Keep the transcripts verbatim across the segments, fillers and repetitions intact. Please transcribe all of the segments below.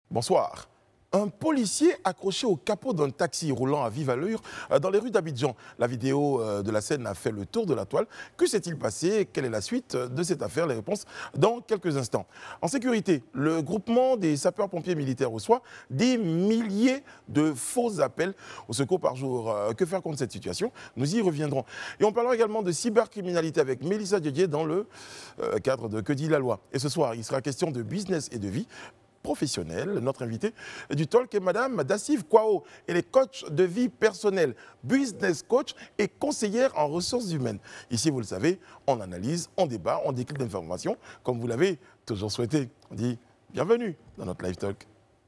Bonsoir. Un policier accroché au capot d'un taxi roulant à vive allure dans les rues d'Abidjan. La vidéo de la scène a fait le tour de la toile. Que s'est-il passé? Quelle est la suite de cette affaire? Les réponses dans quelques instants. En sécurité, le groupement des sapeurs-pompiers militaires reçoit des milliers de faux appels au secours par jour. Que faire contre cette situation? Nous y reviendrons. Et on parlera également de cybercriminalité avec Mélissa Didier dans le cadre de Que dit la loi. Et ce soir, il sera question de business et de vie professionnelle. Notre invité du talk est Madame Dacive Kwao. Elle est coach de vie personnelle, business coach et conseillère en ressources humaines. Ici, vous le savez, on analyse, on débat, on décline d'informations, comme vous l'avez toujours souhaité. On dit bienvenue dans notre live talk.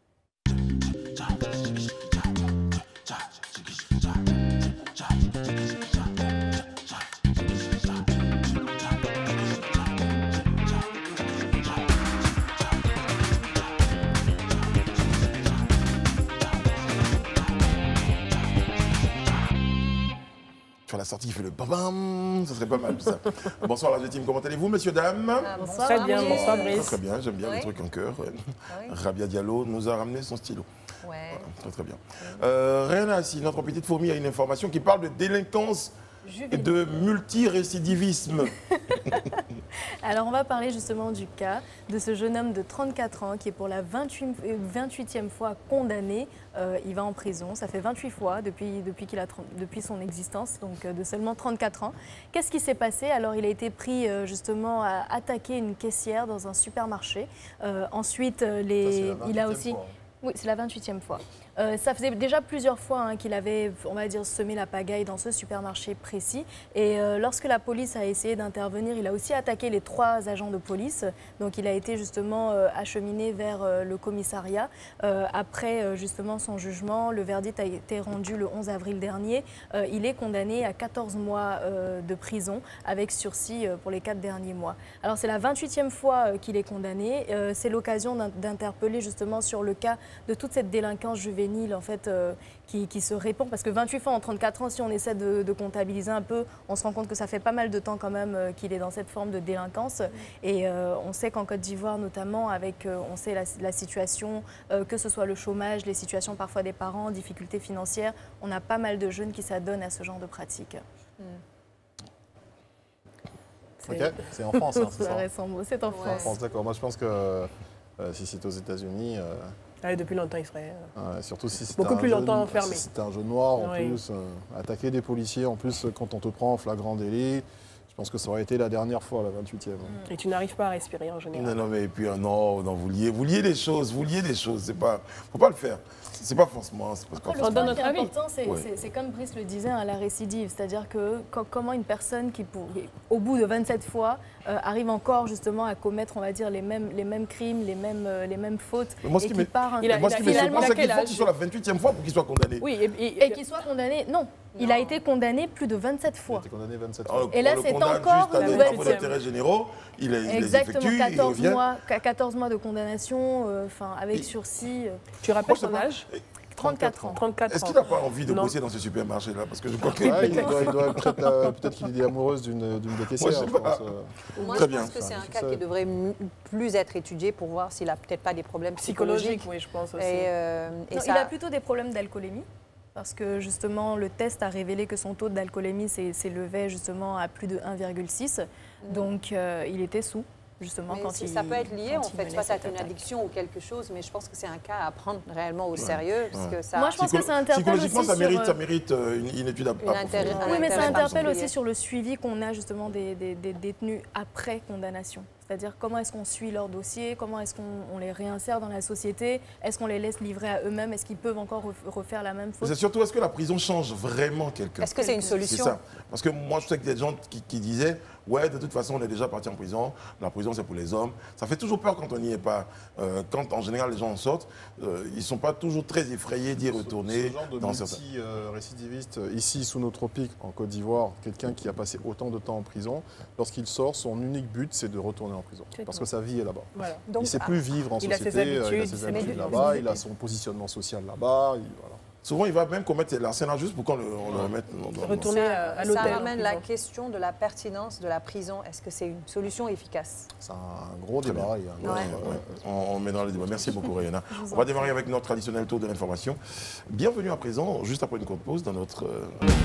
Sur la sortie, il fait le bam, ça serait pas mal tout ça. Bonsoir la team, comment allez-vous, messieurs, dames? Ah, bonsoir. Très bien, bonsoir Brice. Très, très bien, j'aime bien oui. les trucs en cœur. Ah, oui. Rabia Diallo nous a ramené son stylo. Ouais. Voilà, très très bien. Euh, Réana, si notre petite fourmi a une information qui parle de délinquance et de multirécidivisme. Alors on va parler justement du cas de ce jeune homme de trente-quatre ans qui est pour la vingt-huitième fois condamné. Euh, il va en prison, ça fait vingt-huit fois depuis, depuis, qu'il a, depuis son existence, donc euh, de seulement trente-quatre ans. Qu'est-ce qui s'est passé? Alors il a été pris euh, justement à attaquer une caissière dans un supermarché. Euh, ensuite, euh, les, il a aussi... Fois. Oui, c'est la vingt-huitième fois. Euh, ça faisait déjà plusieurs fois hein, qu'il avait, on va dire, semé la pagaille dans ce supermarché précis. Et euh, lorsque la police a essayé d'intervenir, il a aussi attaqué les trois agents de police. Donc il a été justement euh, acheminé vers euh, le commissariat. Euh, après euh, justement son jugement, le verdict a été rendu le onze avril dernier. Euh, il est condamné à quatorze mois euh, de prison avec sursis euh, pour les quatre derniers mois. Alors c'est la vingt-huitième fois euh, qu'il est condamné. Euh, c'est l'occasion d'interpeller justement sur le cas de toute cette délinquance juvénile en fait, euh, qui, qui se répand. Parce que vingt-huit fois en trente-quatre ans, si on essaie de, de comptabiliser un peu, on se rend compte que ça fait pas mal de temps quand même euh, qu'il est dans cette forme de délinquance. Et euh, on sait qu'en Côte d'Ivoire notamment, avec euh, on sait la, la situation, euh, que ce soit le chômage, les situations parfois des parents, difficultés financières, on a pas mal de jeunes qui s'adonnent à ce genre de pratiques. Mm. Ok, c'est en France, hein, c'est ça? C'est en France. France D'accord, moi je pense que euh, si c'est aux États-Unis... Euh... Ah, depuis longtemps, il serait... Euh, surtout si c'est beaucoup un plus jeune, longtemps enfermé. Si c'est un jeune noir, en oui. plus, euh, attaquer des policiers, en plus, quand on te prend en flagrant délit, je pense que ça aurait été la dernière fois, la vingt-huitième. Et tu n'arrives pas à respirer en général. Non, non, mais puis, non, non vous, liez, vous liez des choses, vous liez des choses, c'est pas... faut pas le faire. C'est pas forcément... C'est pas Après, le point qui est important, c'est ouais. comme Brice le disait, hein, la récidive. C'est-à-dire que comment une personne qui, pour, au bout de vingt-sept fois, euh, arrive encore justement à commettre, on va dire, les mêmes, les mêmes crimes, les mêmes, euh, les mêmes fautes. Mais moi, ce qui me surprend, c'est qu'il faut qu'il soit la vingt-huitième fois pour qu'il soit condamné. Oui, et, et, et qu'il soit condamné, non. non. Il a été condamné plus de vingt-sept fois. Il a été condamné vingt-sept fois. Et là, c'est encore une nouvelle fois. D'intérêt généraux, il est exactement quatorze mois, quatorze mois de condamnation, enfin euh, avec et sursis. Euh. Tu rappelles son âge? trente-quatre ans. Est-ce qu'il n'a pas envie de non. bosser dans ce supermarché-là? Parce que je crois qu'il ouais, doit peut-être euh, peut qu'il est amoureuse d'une des caissières. Moi, je, pense, euh... Moi, je pense que c'est un cas qui devrait plus être étudié pour voir s'il n'a peut-être pas des problèmes psychologiques. Psychologique, oui, je pense aussi. Et, euh, et non, ça... Il a plutôt des problèmes d'alcoolémie. Parce que justement, le test a révélé que son taux d'alcoolémie s'élevait justement à plus de un virgule six. Mmh. Donc, euh, il était sous. Justement, mais quand il, ça peut être lié en fait, soit à une addiction ou quelque chose, mais je pense que c'est un cas à prendre réellement au sérieux. Ouais. Parce que ça... Moi, je pense que ça interpelle aussi ça mérite, sur... ça mérite une, une étude à une intérêt, Oui, mais ça interpelle aussi sur le suivi qu'on a justement des, des, des détenus après condamnation. C'est-à-dire comment est-ce qu'on suit leur dossier, comment est-ce qu'on les réinsère dans la société, est-ce qu'on les laisse livrer à eux-mêmes, est-ce qu'ils peuvent encore refaire la même faute? C'est surtout, est-ce que la prison change vraiment quelqu'un? Est-ce que c'est une solution? C'est ça. Parce que moi, je sais qu'il y a des gens qui, qui disaient, ouais, de toute façon, on est déjà parti en prison, la prison, c'est pour les hommes. Ça fait toujours peur quand on n'y est pas. Euh, quand, en général, les gens en sortent, euh, ils ne sont pas toujours très effrayés d'y retourner. Ce genre de dans multi-récidiviste, euh, ici, sous nos tropiques, en Côte d'Ivoire, quelqu'un qui a passé autant de temps en prison, lorsqu'il sort, son unique but, c'est de retourner en prison. Parce que sa vie est là-bas. Voilà. Il ne sait plus vivre en il société, a ses habitudes, il a ses habitudes là-bas, il a son positionnement social là-bas. Voilà. Souvent, il va même commettre l'arsenal juste pour qu'on le, on le remette. Retourner à, à l'hôtel. Ça ramène la question de la pertinence de la prison. Est-ce que c'est une solution efficace? C'est un gros débat. Il y a un ouais. Ouais. On, on met dans le débat. Merci beaucoup, Rayana. On va démarrer avec notre traditionnel tour de l'information. Bienvenue à présent, juste après une courte pause, dans notre... Euh,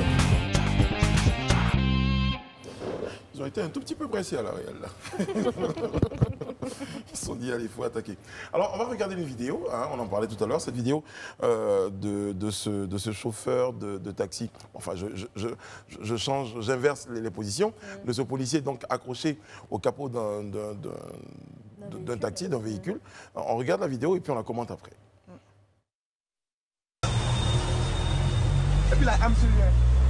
Ils ont été un tout petit peu pressés à la réelle. Ils se sont dit, allez, il faut attaquer. Alors, on va regarder une vidéo, hein, on en parlait tout à l'heure, cette vidéo euh, de, de, ce, de ce chauffeur de, de taxi. Enfin, je, je, je, je change, j'inverse les, les positions. Mm. De ce policier donc accroché au capot d'un, d'un, d'un, d'un taxi, d'un véhicule. On regarde la vidéo et puis on la commente après. Et puis là, I'm serious.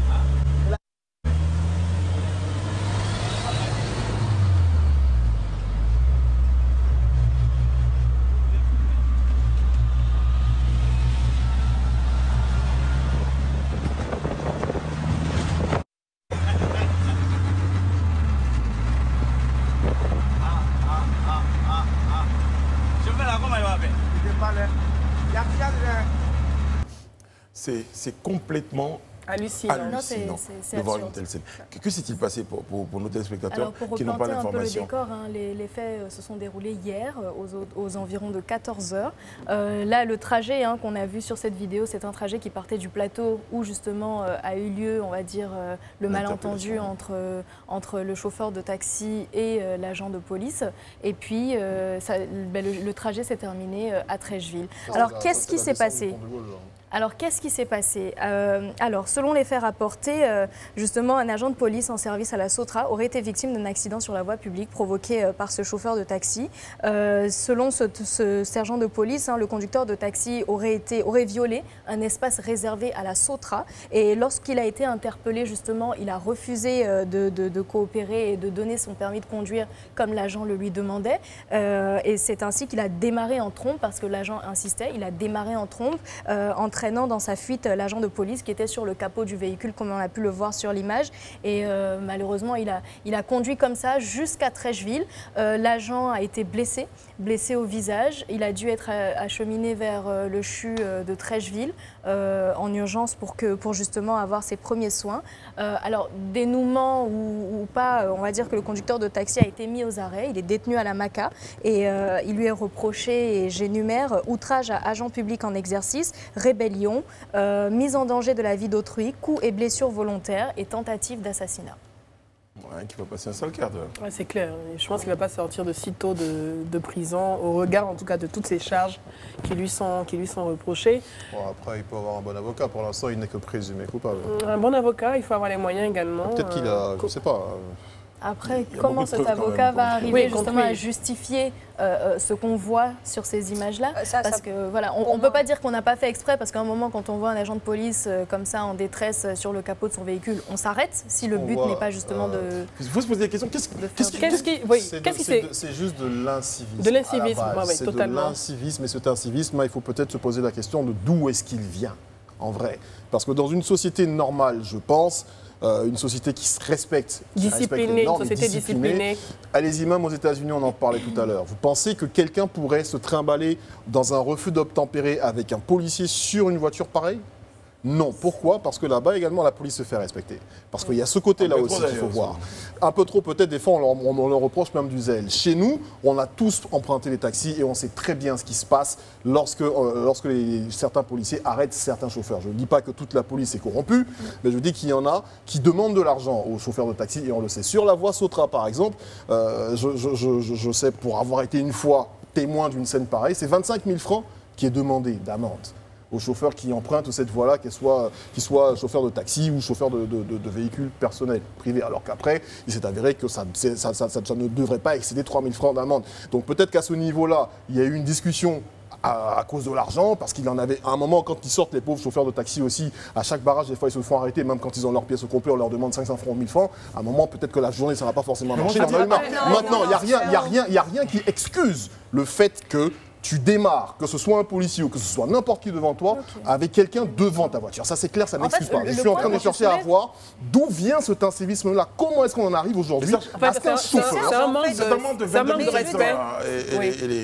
C'est complètement hallucinant, hallucinant c'est, c'est de voir une telle scène. Que, que s'est-il passé pour, pour, pour nos téléspectateurs qui n'ont pas l'information? Un peu le décor, hein, les, les faits se sont déroulés hier aux, aux environs de quatorze heures. Euh, là, le trajet hein, qu'on a vu sur cette vidéo, c'est un trajet qui partait du plateau où justement euh, a eu lieu, on va dire, euh, le malentendu entre, euh, entre le chauffeur de taxi et euh, l'agent de police. Et puis, euh, ça, ben, le, le trajet s'est terminé euh, à Trècheville. Alors, qu'est-ce qui s'est passé ? Alors, qu'est-ce qui s'est passé euh, Alors, selon les faits rapportés, euh, justement, un agent de police en service à la Sautra aurait été victime d'un accident sur la voie publique provoqué euh, par ce chauffeur de taxi. Euh, selon ce, ce sergent de police, hein, le conducteur de taxi aurait, été, aurait violé un espace réservé à la Sautra. Et lorsqu'il a été interpellé, justement, il a refusé euh, de, de, de coopérer et de donner son permis de conduire comme l'agent le lui demandait. Euh, et c'est ainsi qu'il a démarré en trompe, parce que l'agent insistait, il a démarré en trompe, euh, entraînant dans sa fuite l'agent de police qui était sur le capot du véhicule, comme on a pu le voir sur l'image. Et euh, malheureusement, il a, il a conduit comme ça jusqu'à Trècheville. Euh, l'agent a été blessé, blessé au visage. Il a dû être acheminé vers euh, le C H U de Trècheville euh, en urgence pour, que, pour justement avoir ses premiers soins. Euh, alors, dénouement ou, ou pas, on va dire que le conducteur de taxi a été mis aux arrêts. Il est détenu à la Maca et euh, il lui est reproché, et j'énumère, outrage à agent public en exercice, rébellion, euh, mise en danger de la vie d'autrui, coups et blessures volontaires et tentative d'assassinat. Ouais, qui va passer un sale quart d'heure. Ouais, c'est clair. Je pense qu'il ne va pas sortir de sitôt de, de prison, au regard en tout cas de toutes ces charges qui lui sont, qui lui sont reprochées. Bon, après, il peut avoir un bon avocat. Pour l'instant, il n'est que présumé coupable. Un bon avocat, il faut avoir les moyens également. Peut-être qu'il a, euh, je ne sais pas. Après, comment cet avocat va arriver oui, justement à justifier euh, ce qu'on voit sur ces images-là? ça, Parce ça, que voilà, on ne peut pas dire qu'on n'a pas fait exprès, parce qu'à un moment, quand on voit un agent de police euh, comme ça en détresse sur le capot de son véhicule, on s'arrête si le but n'est pas justement euh, de. Il faut se poser des questions. Qu'est-ce qu'est-ce qui, qu'est-ce qui, oui, c'est, qu'est-ce de, qui c'est, c'est juste de l'incivisme. De l'incivisme, ouais, ouais, c'est totalement. de l'incivisme, et cet incivisme, il faut peut-être se poser la question de d'où est-ce qu'il vient, en vrai. Parce que dans une société normale, je pense. Euh, une société qui se respecte, qui disciplinée, une société disciplinée. Allez-y, même aux États-Unis, on en parlait tout à l'heure. Vous pensez que quelqu'un pourrait se trimballer dans un refus d'obtempérer avec un policier sur une voiture pareille? Non. Pourquoi? Parce que là-bas également, la police se fait respecter. Parce qu'il y a ce côté-là aussi qu'il faut voir. Un peu trop, peut-être, des fois, on leur, on leur reproche même du zèle. Chez nous, on a tous emprunté les taxis et on sait très bien ce qui se passe lorsque, euh, lorsque les, certains policiers arrêtent certains chauffeurs. Je ne dis pas que toute la police est corrompue, mais je dis qu'il y en a qui demandent de l'argent aux chauffeurs de taxi, et on le sait. Sur la voie Sautra, par exemple, euh, je, je, je, je sais, pour avoir été une fois témoin d'une scène pareille, c'est vingt-cinq mille francs qui est demandé d'amende aux chauffeurs qui empruntent cette voie-là, qu'ils soient, qu'ils soient chauffeurs de taxi ou chauffeurs de, de, de, de véhicules personnels, privés. Alors qu'après, il s'est avéré que ça, ça, ça, ça, ça ne devrait pas excéder trois mille francs d'amende. Donc peut-être qu'à ce niveau-là, il y a eu une discussion à, à cause de l'argent, parce qu'il en avait à un moment, quand ils sortent, les pauvres chauffeurs de taxi aussi, à chaque barrage, des fois, ils se font arrêter, même quand ils ont leurs pièces au complet, on leur demande cinq cents francs ou mille francs. À un moment, peut-être que la journée, ça n'a pas forcément marché. Maintenant, il n'y a rien, il y a rien, il y a rien qui excuse le fait que tu démarres, que ce soit un policier ou que ce soit n'importe qui devant toi, okay, avec quelqu'un devant ta voiture. Ça, c'est clair, ça n'excuse pas. Je suis en train de chercher à voir d'où vient cet incivisme-là. Comment est-ce qu'on en arrive aujourd'hui à ce qu'un chauffeur... C'est un manque de respect.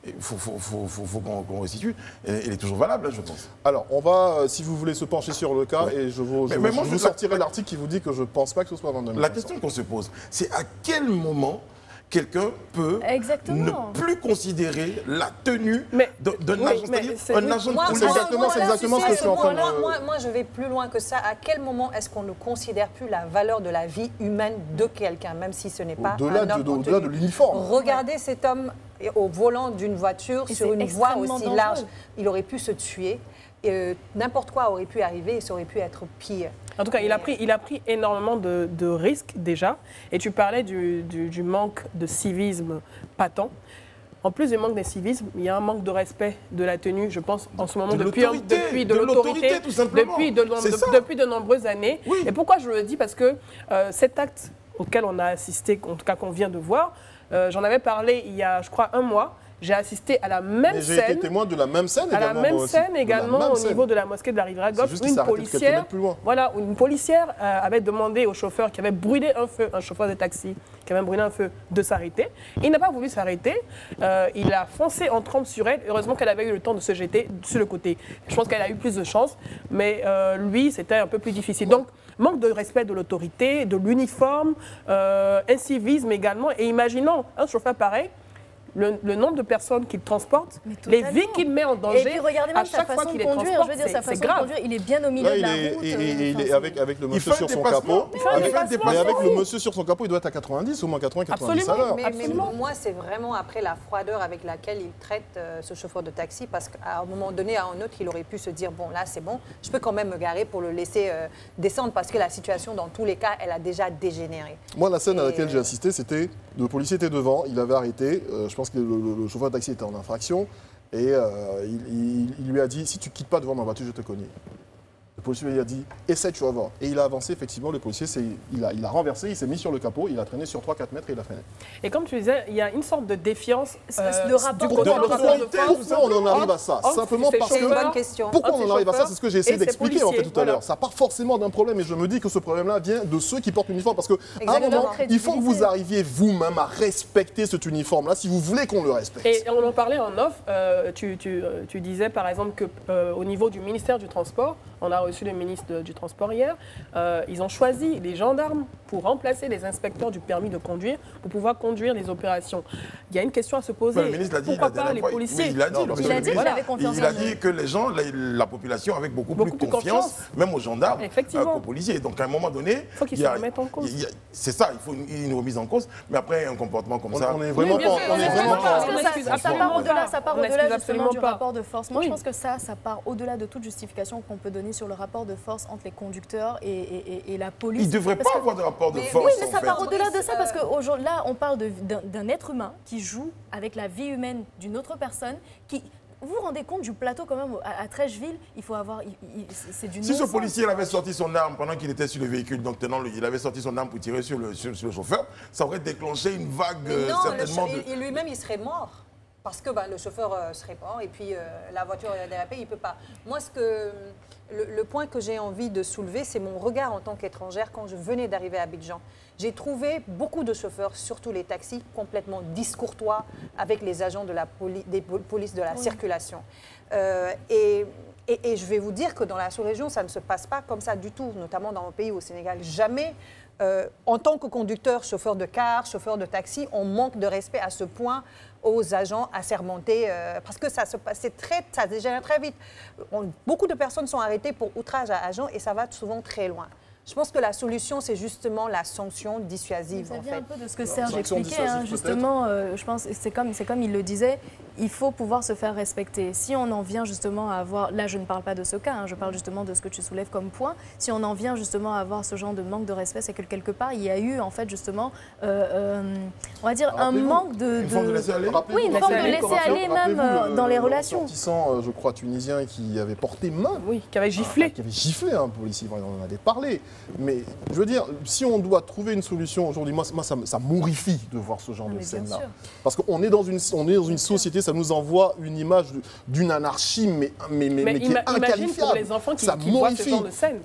il faut, faut, faut, faut, faut qu'on qu'on restitue, elle est toujours valable, je pense. Alors, on va, si vous voulez, se pencher sur le cas, ouais. et je vous, je mais, mais moi, je vous sortirai la... l'article qui vous dit que je ne pense pas que ce soit vingt-deux mille. La question qu'on se pose, c'est à quel moment quelqu'un peut exactement. ne plus considérer la tenue d'un oui, agent, c'est-à-dire un agent de police. C'est exactement, c'est exactement ce que je suis en train de... Moi, moi, moi, je vais plus loin que ça. À quel moment est-ce qu'on ne considère plus la valeur de la vie humaine de quelqu'un, même si ce n'est pas au-delà un homme de, au-delà de l'uniforme. Regardez cet homme au volant d'une voiture et sur une voie aussi dangereux. large. Il aurait pu se tuer. Euh, N'importe quoi aurait pu arriver et ça aurait pu être pire. En tout cas, il a pris, il a pris énormément de, de risques déjà. Et tu parlais du, du, du manque de civisme patent. En plus du manque de civisme, il y a un manque de respect de la tenue, je pense, en ce moment, de depuis, depuis de, de l'autorité, depuis de, de, depuis de nombreuses années. Oui. Et pourquoi je le dis? Parce que euh, cet acte auquel on a assisté, en tout cas qu'on vient de voir, euh, j'en avais parlé il y a, je crois, un mois. J'ai assisté à la même Mais scène. J'ai été témoin de la même scène à également. À la même scène également même au scène. niveau de la mosquée de la Riviera Gauche, où une policière, plus loin. voilà, où une policière euh, avait demandé au chauffeur qui avait brûlé un feu, un chauffeur de taxi qui avait brûlé un feu, de s'arrêter. Il n'a pas voulu s'arrêter. Euh, il a foncé en trompe sur elle. Heureusement qu'elle avait eu le temps de se jeter sur le côté. Je pense qu'elle a eu plus de chance, mais euh, lui, c'était un peu plus difficile. Donc, manque de respect de l'autorité, de l'uniforme, euh, incivisme également. Et imaginons un chauffeur pareil. Le, le nombre de personnes qu'il transporte, les vies qu'il met en danger, et puis regardez même à chaque fois qu'il transporte, je veux dire, sa façon de conduire, il est bien au milieu Là, de la est, route. Et, euh, et, il est avec, avec le monsieur sur son capot. Avec, mais avec le monsieur sur son capot, il doit être à quatre-vingt-dix, au moins quatre-vingts quatre-vingt-dix à l'heure. Mais, mais moi, c'est vraiment après la froideur avec laquelle il traite euh, ce chauffeur de taxi, parce qu'à un moment donné, à un autre, il aurait pu se dire, bon, là, c'est bon, je peux quand même me garer pour le laisser euh, descendre, parce que la situation, dans tous les cas, elle a déjà dégénéré. Moi, la scène et à laquelle euh... j'ai assisté, c'était le policier était devant, il avait arrêté, euh, je pense que le, le, le chauffeur de taxi était en infraction, et euh, il, il, il lui a dit, si tu ne quittes pas devant ma voiture, je te connais. Le policier lui a dit, essaie, tu vas voir. Et il a avancé, effectivement, le policier, il a, il a renversé, il s'est mis sur le capot, il a traîné sur trois quatre mètres et il a freiné. Et comme tu disais, il y a une sorte de défiance euh, de rapport du de, de, de, de, de Pourquoi on en arrive à ça? Simplement parce que... une bonne question. Pourquoi on en arrive à ça? C'est ce que j'ai essayé d'expliquer en fait tout à l'heure. Ça part forcément d'un problème et je me dis que ce problème-là vient de ceux qui portent l'uniforme. Parce qu'à un moment, il faut que vous arriviez vous-même à respecter cet uniforme-là si vous voulez qu'on le respecte. Et on en parlait en off, euh, tu, tu, tu disais par exemple qu'au euh, niveau du ministère du Transport, on a reçu le ministre de, du Transport hier, euh, ils ont choisi les gendarmes pour remplacer les inspecteurs du permis de conduire pour pouvoir conduire les opérations. Il y a une question à se poser. Le ministre l'a dit, pourquoi pas les policiers? Oui, il a dit, non, il a dit, voilà. confiance il a dit que les gens, la, la population avait beaucoup, beaucoup plus confiance, confiance, même aux gendarmes euh, qu'aux policiers. Donc à un moment donné, il faut qu'ils se remettent en cause. C'est ça, il faut une, une remise en cause. Mais après, un comportement comme on, ça... On est vraiment pas... On est vraiment pas... Ça part au-delà, ça part au-delà justement du rapport de force. Moi, je pense que ça, ça part au-delà de toute justification qu'on peut donner sur le rapport de force entre les conducteurs et, et, et, et la police. Il ne devrait pas que... avoir de rapport de mais, force. Oui, mais ça fait. part au-delà de ça, parce que là, on parle d'un être humain qui joue avec la vie humaine d'une autre personne, qui... Vous vous rendez compte du plateau quand même à, à Trècheville, il faut avoir... C'est du Si ce policier avait sorti son arme pendant qu'il était sur le véhicule, donc tenant, il avait sorti son arme pour tirer sur le, sur, sur le chauffeur, ça aurait déclenché une vague non, certainement... Le, de... lui-même, il serait mort. Parce que bah, le chauffeur euh, serait mort et puis euh, la voiture a dérapé, il ne peut pas. Moi, ce que, le, le point que j'ai envie de soulever, c'est mon regard en tant qu'étrangère quand je venais d'arriver à Abidjan. J'ai trouvé beaucoup de chauffeurs, surtout les taxis, complètement discourtois avec les agents de la poli des polices de la oui. circulation. Euh, et, et, et je vais vous dire que dans la sous-région, ça ne se passe pas comme ça du tout, notamment dans mon pays, au Sénégal. Jamais, euh, en tant que conducteur, chauffeur de car, chauffeur de taxi, on manque de respect à ce point aux agents assermentés, euh, parce que ça se passe très, ça dégénère très vite. On, beaucoup de personnes sont arrêtées pour outrage à agent et ça va souvent très loin. Je pense que la solution, c'est justement la sanction dissuasive. Ça en vient fait. un peu de ce que Serge expliquait, hein, justement, euh, je pense, c'est comme, c'est comme il le disait, il faut pouvoir se faire respecter. Si on en vient justement à avoir, là je ne parle pas de ce cas, hein, je parle justement de ce que tu soulèves comme point, si on en vient justement à avoir ce genre de manque de respect, c'est que quelque part, il y a eu en fait justement, euh, euh, on va dire, un manque de... Une forme de laisser aller. Oui, une forme de laisser aller même euh, dans les le, relations. Le ressortissant, je crois, tunisien qui avait porté main. Oui, qui avait giflé. Ah, qui avait giflé un policier, on en avait parlé. Mais je veux dire, si on doit trouver une solution aujourd'hui, moi, moi ça, ça m'horrifie de voir ce genre ah, de scène-là. Parce qu'on est dans une, on est dans une société, ça nous envoie une image d'une anarchie, mais, mais, mais, mais qui est inqualifiable. Pour les enfants qui, ça qui voient ce genre de scène. Alors,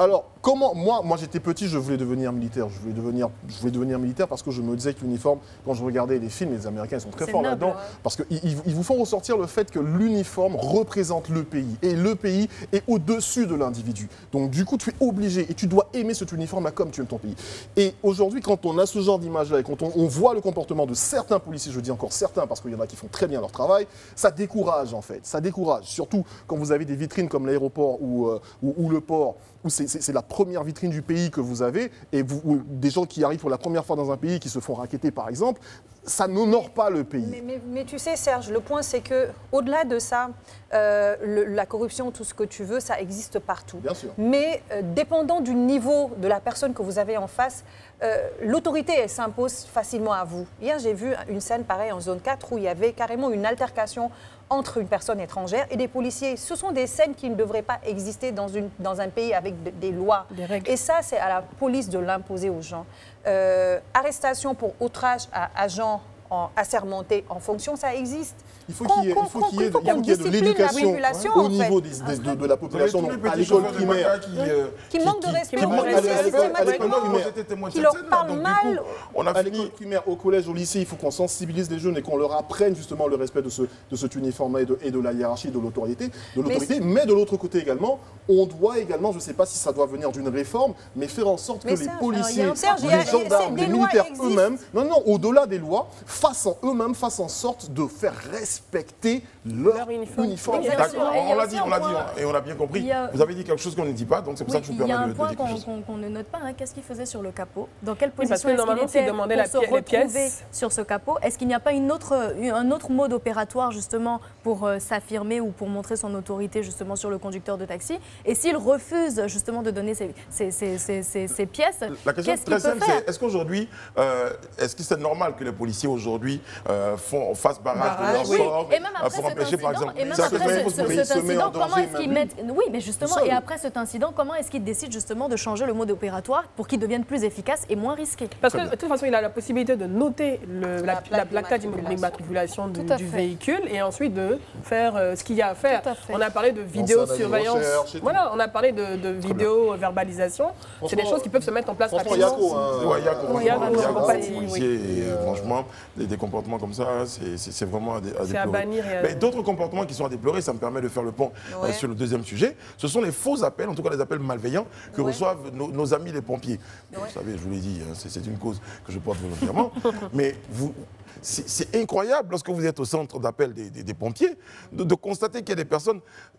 comment, moi, moi j'étais petit, je voulais devenir militaire. Je voulais devenir, je voulais devenir militaire parce que je me disais que l'uniforme, quand je regardais les films, les Américains ils sont très C'est forts noble, là-dedans, ouais. parce qu'ils ils, ils vous font ressortir le fait que l'uniforme représente le pays. Et le pays est au-dessus de l'individu. Donc du coup, tu es obligé et tu dois aimer cet uniforme-là comme tu aimes ton pays. Et aujourd'hui, quand on a ce genre d'image-là et quand on, on voit le comportement de certains policiers, je dis encore certains parce qu'il y en a qui font très bien leur travail, ça décourage en fait, ça décourage. Surtout quand vous avez des vitrines comme l'aéroport ou, euh, ou, ou le port, où c'est la première vitrine du pays que vous avez, et vous, ou des gens qui arrivent pour la première fois dans un pays qui se font racketter par exemple, ça n'honore pas le pays. Mais, mais, mais tu sais Serge, le point c'est que au-delà de ça, euh, le, la corruption, tout ce que tu veux, ça existe partout. Bien sûr. Mais euh, dépendant du niveau de la personne que vous avez en face, euh, l'autorité elle s'impose facilement à vous. Hier j'ai vu une scène pareille en zone quatre où il y avait carrément une altercation entre une personne étrangère et des policiers. Ce sont des scènes qui ne devraient pas exister dans, une, dans un pays avec de, des lois. Des règles. Et ça, c'est à la police de l'imposer aux gens. Euh, arrestation pour outrage à agents en, assermentés en fonction, ça existe. Il faut qu'il y ait, il faut qu'il y ait, il faut qu'il y ait de l'éducation au niveau des, des, de, de la population, donc à l'école primaire. Qui, euh, Qui manque de respect, qui on manque le à sait l'école- à l'école systématiquement, primaire. qui leur parlent mal. On a À fini. l'école primaire, au collège, au lycée, il faut qu'on sensibilise les jeunes et qu'on leur apprenne justement le respect de, ce, de cet uniforme et de, et de la hiérarchie, de l'autorité. De l'autorité. Mais, mais de l'autre côté également, on doit également, je ne sais pas si ça doit venir d'une réforme, mais faire en sorte que Mais les Serge, policiers, alors, il y a un- Serge, il y a- les gendarmes, des les lois militaires existent. eux-mêmes, non, non, au-delà des lois, fassent en eux-mêmes, fassent en sorte de faire respecter leur, Leur uniforme. uniforme. Oui, bien D'accord, sûr. Et il y a on l'a aussi dit, un on l'a dit, point- et on a bien compris. il y a- Vous avez dit quelque chose qu'on ne dit pas, donc c'est pour ça que je vous Oui, il y a permets un de, point de dire qu'on quelque chose. qu'on- qu'on ne note pas. hein. Qu'est-ce qu'il faisait sur le capot? Dans quelle Oui, parce position que est-ce qu'il normalement, s'il était demandait pour la se pi- les retrouver pièces. sur ce capot? Est-ce qu'il n'y a pas une autre, un autre mode opératoire justement pour euh, s'affirmer ou pour montrer son autorité justement sur le conducteur de taxi? Et s'il refuse justement de donner ses, ses- ses- ses- ses- ses pièces, La question qu'est-ce qu'il très peut simple, faire? c'est est-ce qu'aujourd'hui, euh, est-ce que c'est normal que les policiers aujourd'hui euh, font- fassent barrage de Barrage, leur oui. sort Et même euh, après pour cet empêcher, par incident, exemple et même C'est la après question ce- qu'il faut se ce- poser. il cet se met en incident, comment danger est-ce qu'ils même mettent... Oui, mais justement, Seul. et après cet incident, comment est-ce qu'ils décident justement de changer le mode opératoire pour qu'il devienne plus efficace et moins risqué? Parce que de toute façon, il a la possibilité de noter le, la, plaque la plaque d'immatriculation. d'immatriculation du, Tout à du fait. véhicule et ensuite de faire euh, ce qu'il y a à faire. Tout à fait. On a parlé de Lancer un vidéosurveillance. avis de recherche et tout. Voilà, on a parlé de, de vidéo-verbalisation. C'est des Franchement, choses qui peuvent se mettre en place Franchement, rapidement. Yako, hein, Ouais, il y a Oui, il y a franchement, des il y a compatis, des oui. policiers, et, euh, franchement, des, des comportements comme ça, c'est- c'est c'est vraiment à, dé- à C'est à déplorer. bannir et à- Mais d'autres comportements qui sont à déplorer, ça me permet de faire le pont euh, Ouais. sur le deuxième sujet, ce sont les faux appels, en tout cas les appels malveillants, que Ouais. reçoivent nos, nos amis les pompiers. Ouais. Vous savez, je vous l'ai dit, hein, c'est c'est une cause que je porte volontairement, mais vous... C'est c'est incroyable lorsque vous êtes au centre d'appel des, des- des pompiers de, de constater qu'il y a des personnes,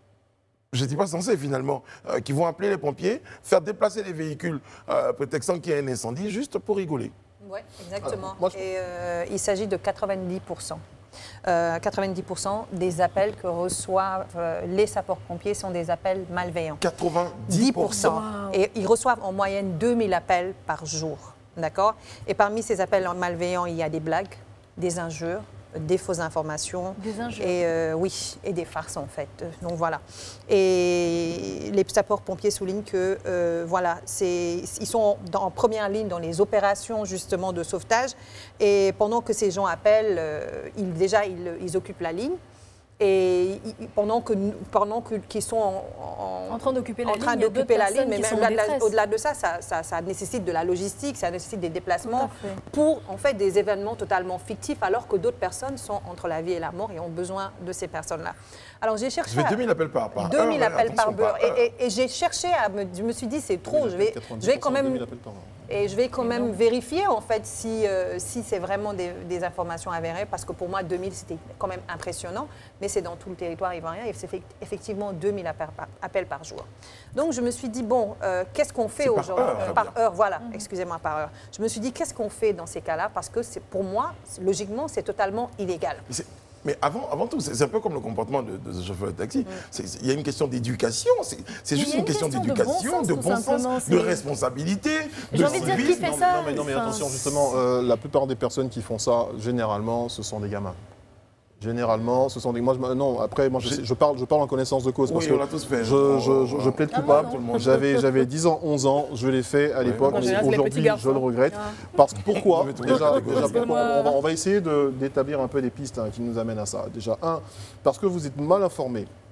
je ne dis pas censées finalement, euh, qui vont appeler les pompiers, faire déplacer les véhicules euh, prétextant qu'il y a un incendie juste pour rigoler. Oui, exactement. Alors, moi, je- Et euh, il s'agit de quatre-vingt-dix pour cent. Euh, quatre-vingt-dix pour cent des appels que reçoivent euh, les sapeurs-pompiers sont des appels malveillants. quatre-vingt-dix dix pour pour cent. cent. Et ils reçoivent en moyenne deux mille appels par jour. D'accord? Et parmi ces appels malveillants, il y a des blagues, des injures, des fausses informations. Des injures. Et euh, oui, et des farces en fait. Donc voilà. Et les sapeurs-pompiers soulignent que euh, voilà, c'est, ils sont dans- en première ligne dans les opérations justement de sauvetage. Et pendant que ces gens appellent, euh, ils, déjà ils, ils occupent la ligne. Et ils- pendant que nous- pendant que- qu'ils sont en, en- En train d'occuper la en ligne, train il y a d'occuper d'autres la ligne, personnes mais qui même sont en au-delà de, la- détresse. au-delà de ça, ça, ça, ça nécessite de la logistique, ça nécessite des déplacements Tout à fait. pour en fait des événements totalement fictifs, alors que d'autres personnes sont entre la vie et la mort et ont besoin de ces personnes-là. Alors j'ai cherché Ça fait à- deux mille appels par, par deux mille heure, hein, appels par attention, beurre. heure. Et, et- et j'ai cherché à me, je me suis dit c'est trop, je vais, je vais quand même et je vais quand même vérifier en fait si, euh, si c'est vraiment des, des informations avérées, parce que pour moi deux mille c'était quand même impressionnant, mais c'est dans tout le territoire ivoirien et c'est fait- effectivement deux mille appels par, appels par jour. Donc je me suis dit bon, euh, qu'est-ce qu'on fait C'est par aujourd'hui heure, Euh, Fabien. Par heure, voilà, excusez-moi, par heure. Je me suis dit qu'est-ce qu'on fait dans ces cas-là, parce que c'est pour moi, logiquement, c'est totalement illégal. Mais c'est- Mais avant, avant tout, c'est c'est un peu comme le comportement de, de ce chauffeur de taxi. C'est- c'est- Il y a une question d'éducation, c'est c'est Il y juste a une une question question de d'éducation, bon sens, de tout bon simplement, sens, de c'est- responsabilité, de J'ai envie de dire, qui civisme. fait Non, ça non, mais, non, mais Enfin, attention, justement, euh, la plupart des personnes qui font ça, généralement, ce sont des gamins. Généralement, ce sont des. Moi, je, me- non, après, moi, je, sais- je parle, je parle en connaissance de cause. Parce Oui, que on l'a tous fait. Je, je, je, je plaide Ah, coupable. non, non. Tout le monde. J'avais, j'avais dix ans, onze ans, je l'ai fait à l'époque. En mais général, c'est les petits Aujourd'hui, garçons. je le regrette. Ah. Parce que pourquoi Vous mettez déjà, tout le déjà, monde. pourquoi on, va, on va essayer de- d'établir un peu des pistes hein, qui nous amènent à ça. Déjà, un, parce que vous êtes mal informé.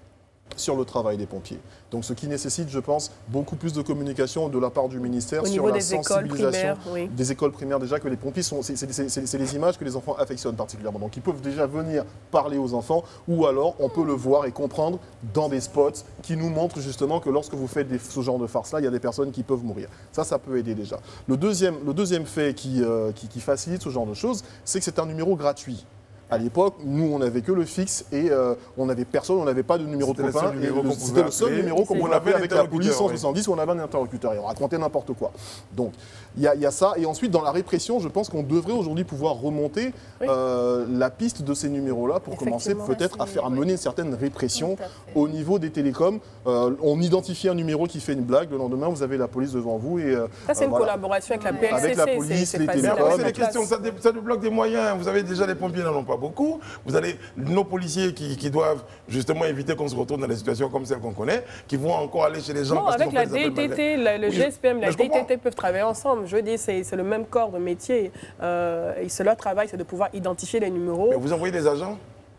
sur le travail des pompiers. Donc ce qui nécessite, je pense, beaucoup plus de communication de la part du ministère Au sur niveau la des écoles sensibilisation primaires, oui. des écoles primaires. Déjà que les pompiers, sont, c'est, c'est, c'est, c'est les images que les enfants affectionnent particulièrement. Donc ils peuvent déjà venir parler aux enfants ou alors on peut le voir et comprendre dans des spots qui nous montrent justement que lorsque vous faites des, ce genre de farce-là, il y a des personnes qui peuvent mourir. Ça, ça peut aider déjà. Le deuxième, le deuxième fait qui, euh, qui, qui facilite ce genre de choses, c'est que c'est un numéro gratuit. À l'époque, nous, on n'avait que le fixe et euh, on n'avait personne, on n'avait pas de numéro de copain. C'était le seul numéro qu'on pouvait appeler avec la police cent soixante-dix où on avait un interlocuteur et on racontait n'importe quoi. Donc, il y, y a ça. Et ensuite, dans la répression, je pense qu'on devrait aujourd'hui pouvoir remonter oui. euh, la piste de ces numéros-là pour commencer peut-être à faire à mener une certaine répression au niveau des télécoms. Euh, on identifie un numéro qui fait une blague, le lendemain, vous avez la police devant vous. Et, euh, ça, c'est une voilà. collaboration avec la P L C C. Avec la police, les télécoms. C'est des questions, ça, ça débloque des moyens. Vous avez déjà les pompiers n'en ont pas beaucoup. Vous avez nos policiers qui, qui doivent justement éviter qu'on se retrouve dans des situations comme celles qu'on connaît, qui vont encore aller chez les gens. Non, parce avec la D I T T, le, le oui, G S P M, la D I T T peuvent travailler ensemble. Je veux dire, c'est le même corps de métier. Euh, et leur travail, c'est de pouvoir identifier les numéros. Mais vous envoyez des agents?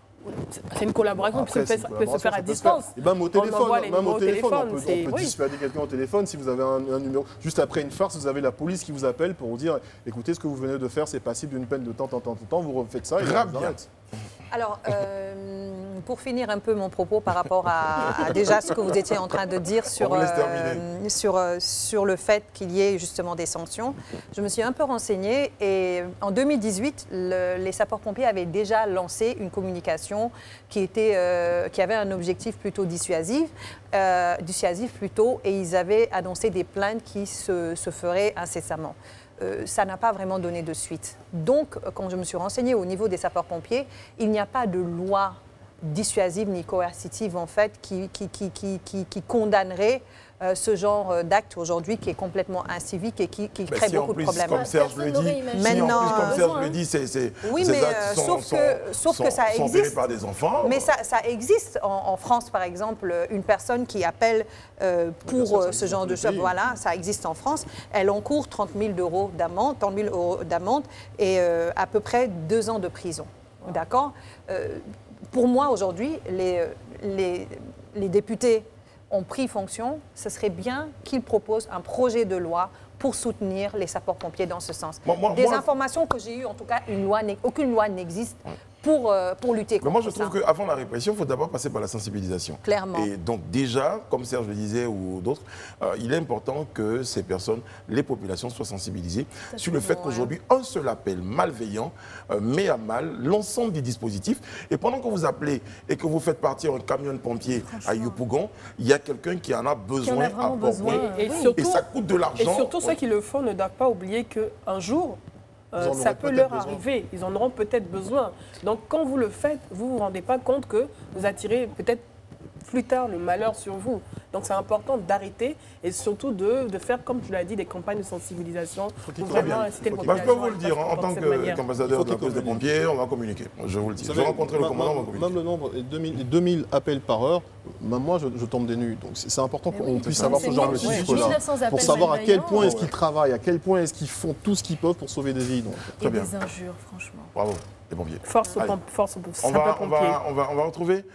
C'est une collaboration Après, qui peut, peut se faire à distance. Et même au téléphone, même au téléphone, téléphone, on peut, on peut oui. dissuader quelqu'un au téléphone. Si vous avez un, un numéro, juste après une farce, vous avez la police qui vous appelle pour vous dire, écoutez, ce que vous venez de faire, c'est passible d'une peine de temps, temps, temps, temps, vous refaites ça et Grave vous bien. Alors, euh, pour finir un peu mon propos par rapport à, à déjà ce que vous étiez en train de dire sur, euh, sur, euh, sur le fait qu'il y ait justement des sanctions, je me suis un peu renseignée et en deux mille dix-huit, le, les sapeurs-pompiers avaient déjà lancé une communication qui, était, euh, qui avait un objectif plutôt dissuasif, euh, dissuasif plutôt, et ils avaient annoncé des plaintes qui se, se feraient incessamment. Euh, ça n'a pas vraiment donné de suite. Donc, quand je me suis renseignée au niveau des sapeurs-pompiers, il n'y a pas de loi dissuasive ni coercitive, en fait, qui, qui, qui, qui, qui, qui condamnerait euh, ce genre d'acte aujourd'hui qui est complètement incivique et qui, qui crée si beaucoup plus, de problèmes. Comme Serge le dit, Maintenant, si en plus, comme Serge le dit, c'est oui, mais euh, sauf, sont, que, sauf sont, que ça sont existe. par des enfants. Mais ça, ça existe en, en France, par exemple, une personne qui appelle euh, pour ça, ça ce genre de choses. Voilà, ça existe en France. Elle encourt trente mille euros d'amende, trente mille euros d'amende et euh, à peu près deux ans de prison. Wow. D'accord euh, Pour moi, aujourd'hui, les, les, les députés ont pris fonction, ce serait bien qu'ils proposent un projet de loi pour soutenir les sapeurs-pompiers dans ce sens. Moi, moi, Des moi, informations que j'ai eues, en tout cas, une loi aucune loi n'existe pour, euh, pour lutter contre ça. Mais moi, je trouve qu'avant la répression, il faut d'abord passer par la sensibilisation. Clairement. Et donc déjà, comme Serge le disait ou d'autres, euh, il est important que ces personnes, les populations, soient sensibilisées ça, sur le fait qu'aujourd'hui, un seul appel malveillant euh, met à mal l'ensemble des dispositifs. Et pendant que vous appelez et que vous faites partir un camion de pompiers à Yopougon, il y a quelqu'un qui en a besoin en a à besoin. Et, et, surtout, et ça coûte de l'argent. Et surtout, ceux qui le font ne doivent pas oublier qu'un jour, Euh, ça peut leur besoin. arriver, ils en auront peut-être besoin. Donc quand vous le faites, vous ne vous rendez pas compte que vous attirez peut-être plus tard le malheur sur vous. Donc c'est important d'arrêter et surtout de, de faire, comme tu l'as dit, des campagnes de sensibilisation pour vraiment inciter les populations. Je peux vous le dire, en tant qu'ambassadeur de la cause des pompiers, on va communiquer. Je vous le dis. Je vais rencontrer le commandant, on va communiquer. Même le nombre, deux mille appels par heure, même moi je, je tombe des nues. Donc c'est important qu'on oui, puisse savoir ce genre de chiffres-là. Pour savoir à quel point est-ce qu'ils travaillent, à quel point est-ce qu'ils font tout ce qu'ils peuvent pour sauver des vies. Donc. Très bien. Des injures, franchement. Bravo. Les pompiers. Force aux force on va, on, va, on, va, on va retrouver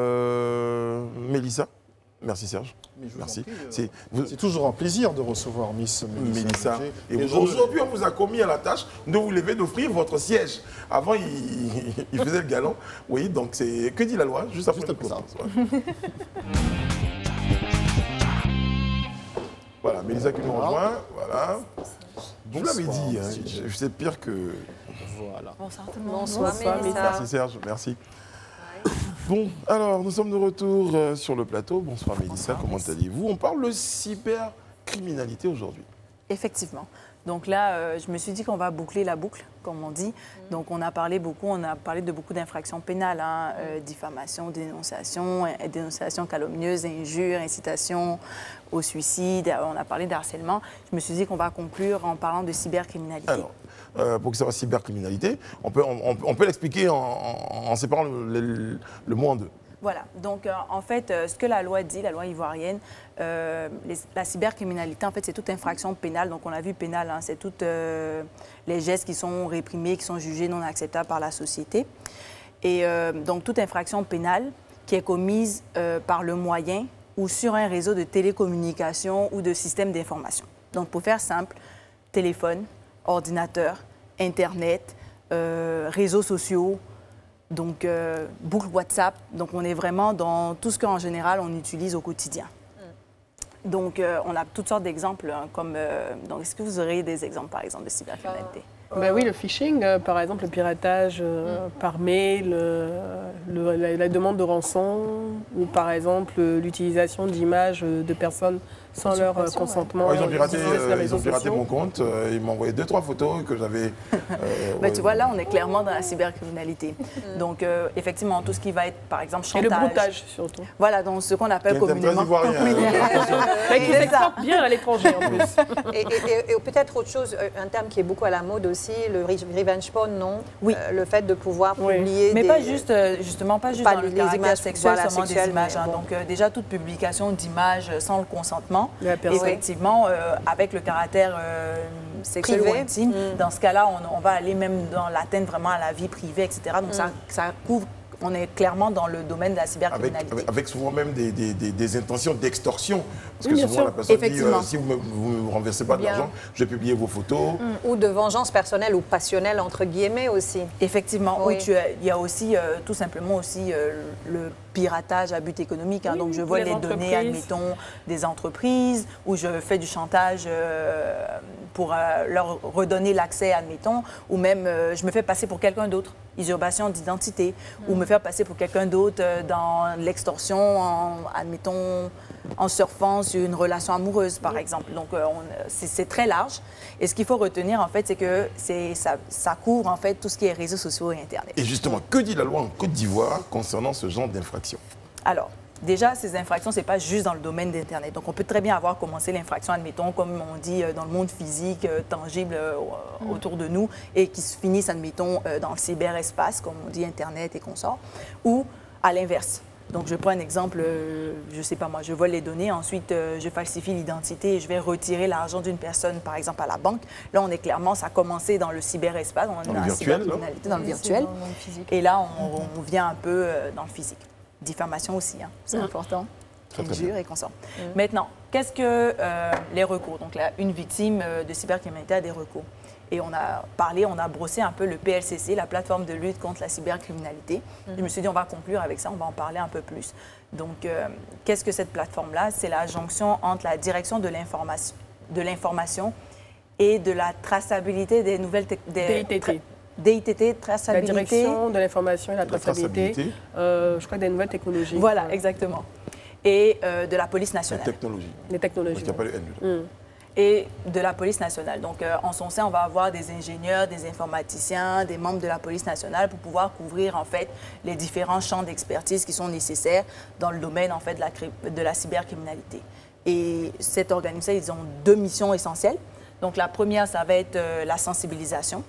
euh, Mélissa. Merci Serge. Merci. C'est vous... toujours un plaisir de recevoir Miss Mélissa. Mélissa. Et, Et aujourd'hui, on vous a commis à la tâche de vous lever, d'offrir votre siège. Avant, il, il, il faisait le galant. Oui, donc c'est... Que dit la loi? Juste après, Juste après ça. Ouais. Voilà, Mélissa qui nous rejoint. Voilà. Vous l'avez dit, hein, c'est pire que... Voilà. Bonsoir tout le monde. Bonsoir, Bonsoir Mélissa. Merci Serge, merci. Bon, alors nous sommes de retour euh, sur le plateau. Bonsoir Mélissa, comment allez-vous? On parle de cybercriminalité aujourd'hui. Effectivement. Donc là, euh, je me suis dit qu'on va boucler la boucle, comme on dit. Mmh. Donc on a parlé beaucoup, on a parlé de beaucoup d'infractions pénales, hein, euh, diffamation, dénonciation, dénonciation calomnieuse, injure, incitation au suicide. On a parlé d'harcèlement. Je me suis dit qu'on va conclure en parlant de cybercriminalité. Alors, Euh, pour que ça soit cybercriminalité, on peut, on, on peut l'expliquer en, en, en séparant le, le, le mot en deux. Voilà, donc euh, en fait, euh, ce que la loi dit, la loi ivoirienne, euh, les, la cybercriminalité, en fait, c'est toute infraction pénale. Donc on a vu pénale, hein, c'est toutes euh, les gestes qui sont réprimés, qui sont jugés non acceptables par la société. Et euh, donc toute infraction pénale qui est commise euh, par le moyen ou sur un réseau de télécommunications ou de systèmes d'information. Donc, pour faire simple, téléphone, ordinateur, Internet, euh, réseaux sociaux, donc euh, boucle WhatsApp. Donc, on est vraiment dans tout ce qu'en général, on utilise au quotidien. Mm. Donc, euh, on a toutes sortes d'exemples, hein, comme... Euh, donc, est-ce que vous aurez des exemples, par exemple, de cybercriminalité? Ben oui, le phishing, euh, par exemple, le piratage euh, mm. par mail, euh, le, la, la demande de rançon, ou par exemple euh, l'utilisation d'images de personnes sans leur euh, consentement. Ouais, ils ont piraté, euh, ils ont piraté mon compte, euh, ils m'ont envoyé deux, trois photos que j'avais... Euh, ben, ouais. Tu vois, là, on est clairement dans la cybercriminalité. Donc, euh, effectivement, tout ce qui va être, par exemple, chantage. Et le broutage, surtout. Voilà, donc ce qu'on appelle communément... Mais qui s'exporte bien à l'étranger, en plus. Et, et, et peut-être autre chose, un terme qui est beaucoup à la mode aussi, le revenge porn, non? Oui. Euh, le fait de pouvoir oui. publier Mais des... pas juste, justement, pas juste pas dans les le caractère images sexuel, voilà, seulement sexuelles, des images. Hein. Bon. Donc, euh, déjà, toute publication d'images sans le consentement, effectivement, euh, avec le caractère euh, sexuel privé. ou intime, Mm. dans ce cas-là, on, on va aller même dans l'atteinte vraiment à la vie privée, et cetera. Donc, mm. ça, ça couvre... On est clairement dans le domaine de la cybercriminalité. Avec, avec souvent même des, des, des, des intentions d'extorsion. Parce que oui, souvent, sûr. la personne dit, euh, si vous ne me renversez pas de l'argent, je vais publier vos photos. Mmh. Ou de vengeance personnelle ou passionnelle, entre guillemets, aussi. Effectivement. Oui. Il y a aussi, euh, tout simplement, aussi euh, le piratage à but économique. Hein. Oui, donc, je vole les, les données, admettons, des entreprises, ou je fais du chantage euh, pour euh, leur redonner l'accès, admettons, ou même euh, je me fais passer pour quelqu'un d'autre. Usurpation d'identité, mmh. ou me faire passer pour quelqu'un d'autre dans l'extorsion, en, admettons, en surfant sur une relation amoureuse, par mmh. exemple. Donc, euh, c'est très large. Et ce qu'il faut retenir, en fait, c'est que ça, ça couvre, en fait, tout ce qui est réseaux sociaux et Internet. Et justement, que dit la loi en Côte d'Ivoire concernant ce genre d'infraction? Alors, déjà, ces infractions, ce n'est pas juste dans le domaine d'Internet. Donc, on peut très bien avoir commencé l'infraction, admettons, comme on dit, dans le monde physique, tangible mmh. autour de nous, et qui se finissent, admettons, dans le cyberespace, comme on dit, Internet et consorts, ou à l'inverse. Donc, je prends un exemple, je ne sais pas moi, je vole les données, ensuite, je falsifie l'identité et je vais retirer l'argent d'une personne, par exemple, à la banque. Là, on est clairement, ça a commencé dans le cyberespace, on est dans, dans le la virtuel, cybercriminalité, dans le virtuel. Dans, dans le physique. Et là, on, on vient un peu dans le physique. Diffamation aussi, hein. C'est mmh. important. Injure et consort. Mmh. Maintenant, qu'est-ce que euh, les recours? Donc là, une victime euh, de cybercriminalité a des recours. Et on a parlé, on a brossé un peu le P L C C, la plateforme de lutte contre la cybercriminalité. Mmh. Je me suis dit, on va conclure avec ça, on va en parler un peu plus. Donc, euh, qu'est-ce que cette plateforme-là? C'est la jonction entre la direction de l'information, de l'information et de la traçabilité des nouvelles technologies. D I T T. D I T T, traçabilité. La direction de l'information et la traçabilité, la traçabilité. Euh, je crois des nouvelles technologies. Voilà, ouais. exactement. Et euh, de la police nationale. Les technologies. Les technologies. Il n'y a pas le N. Mm. Et de la police nationale. Donc, euh, en son sein, on va avoir des ingénieurs, des informaticiens, des membres de la police nationale pour pouvoir couvrir, en fait, les différents champs d'expertise qui sont nécessaires dans le domaine, en fait, de la, de la cybercriminalité. Et cette organisation, ils ont deux missions essentielles. Donc, la première, ça va être euh, la sensibilisation.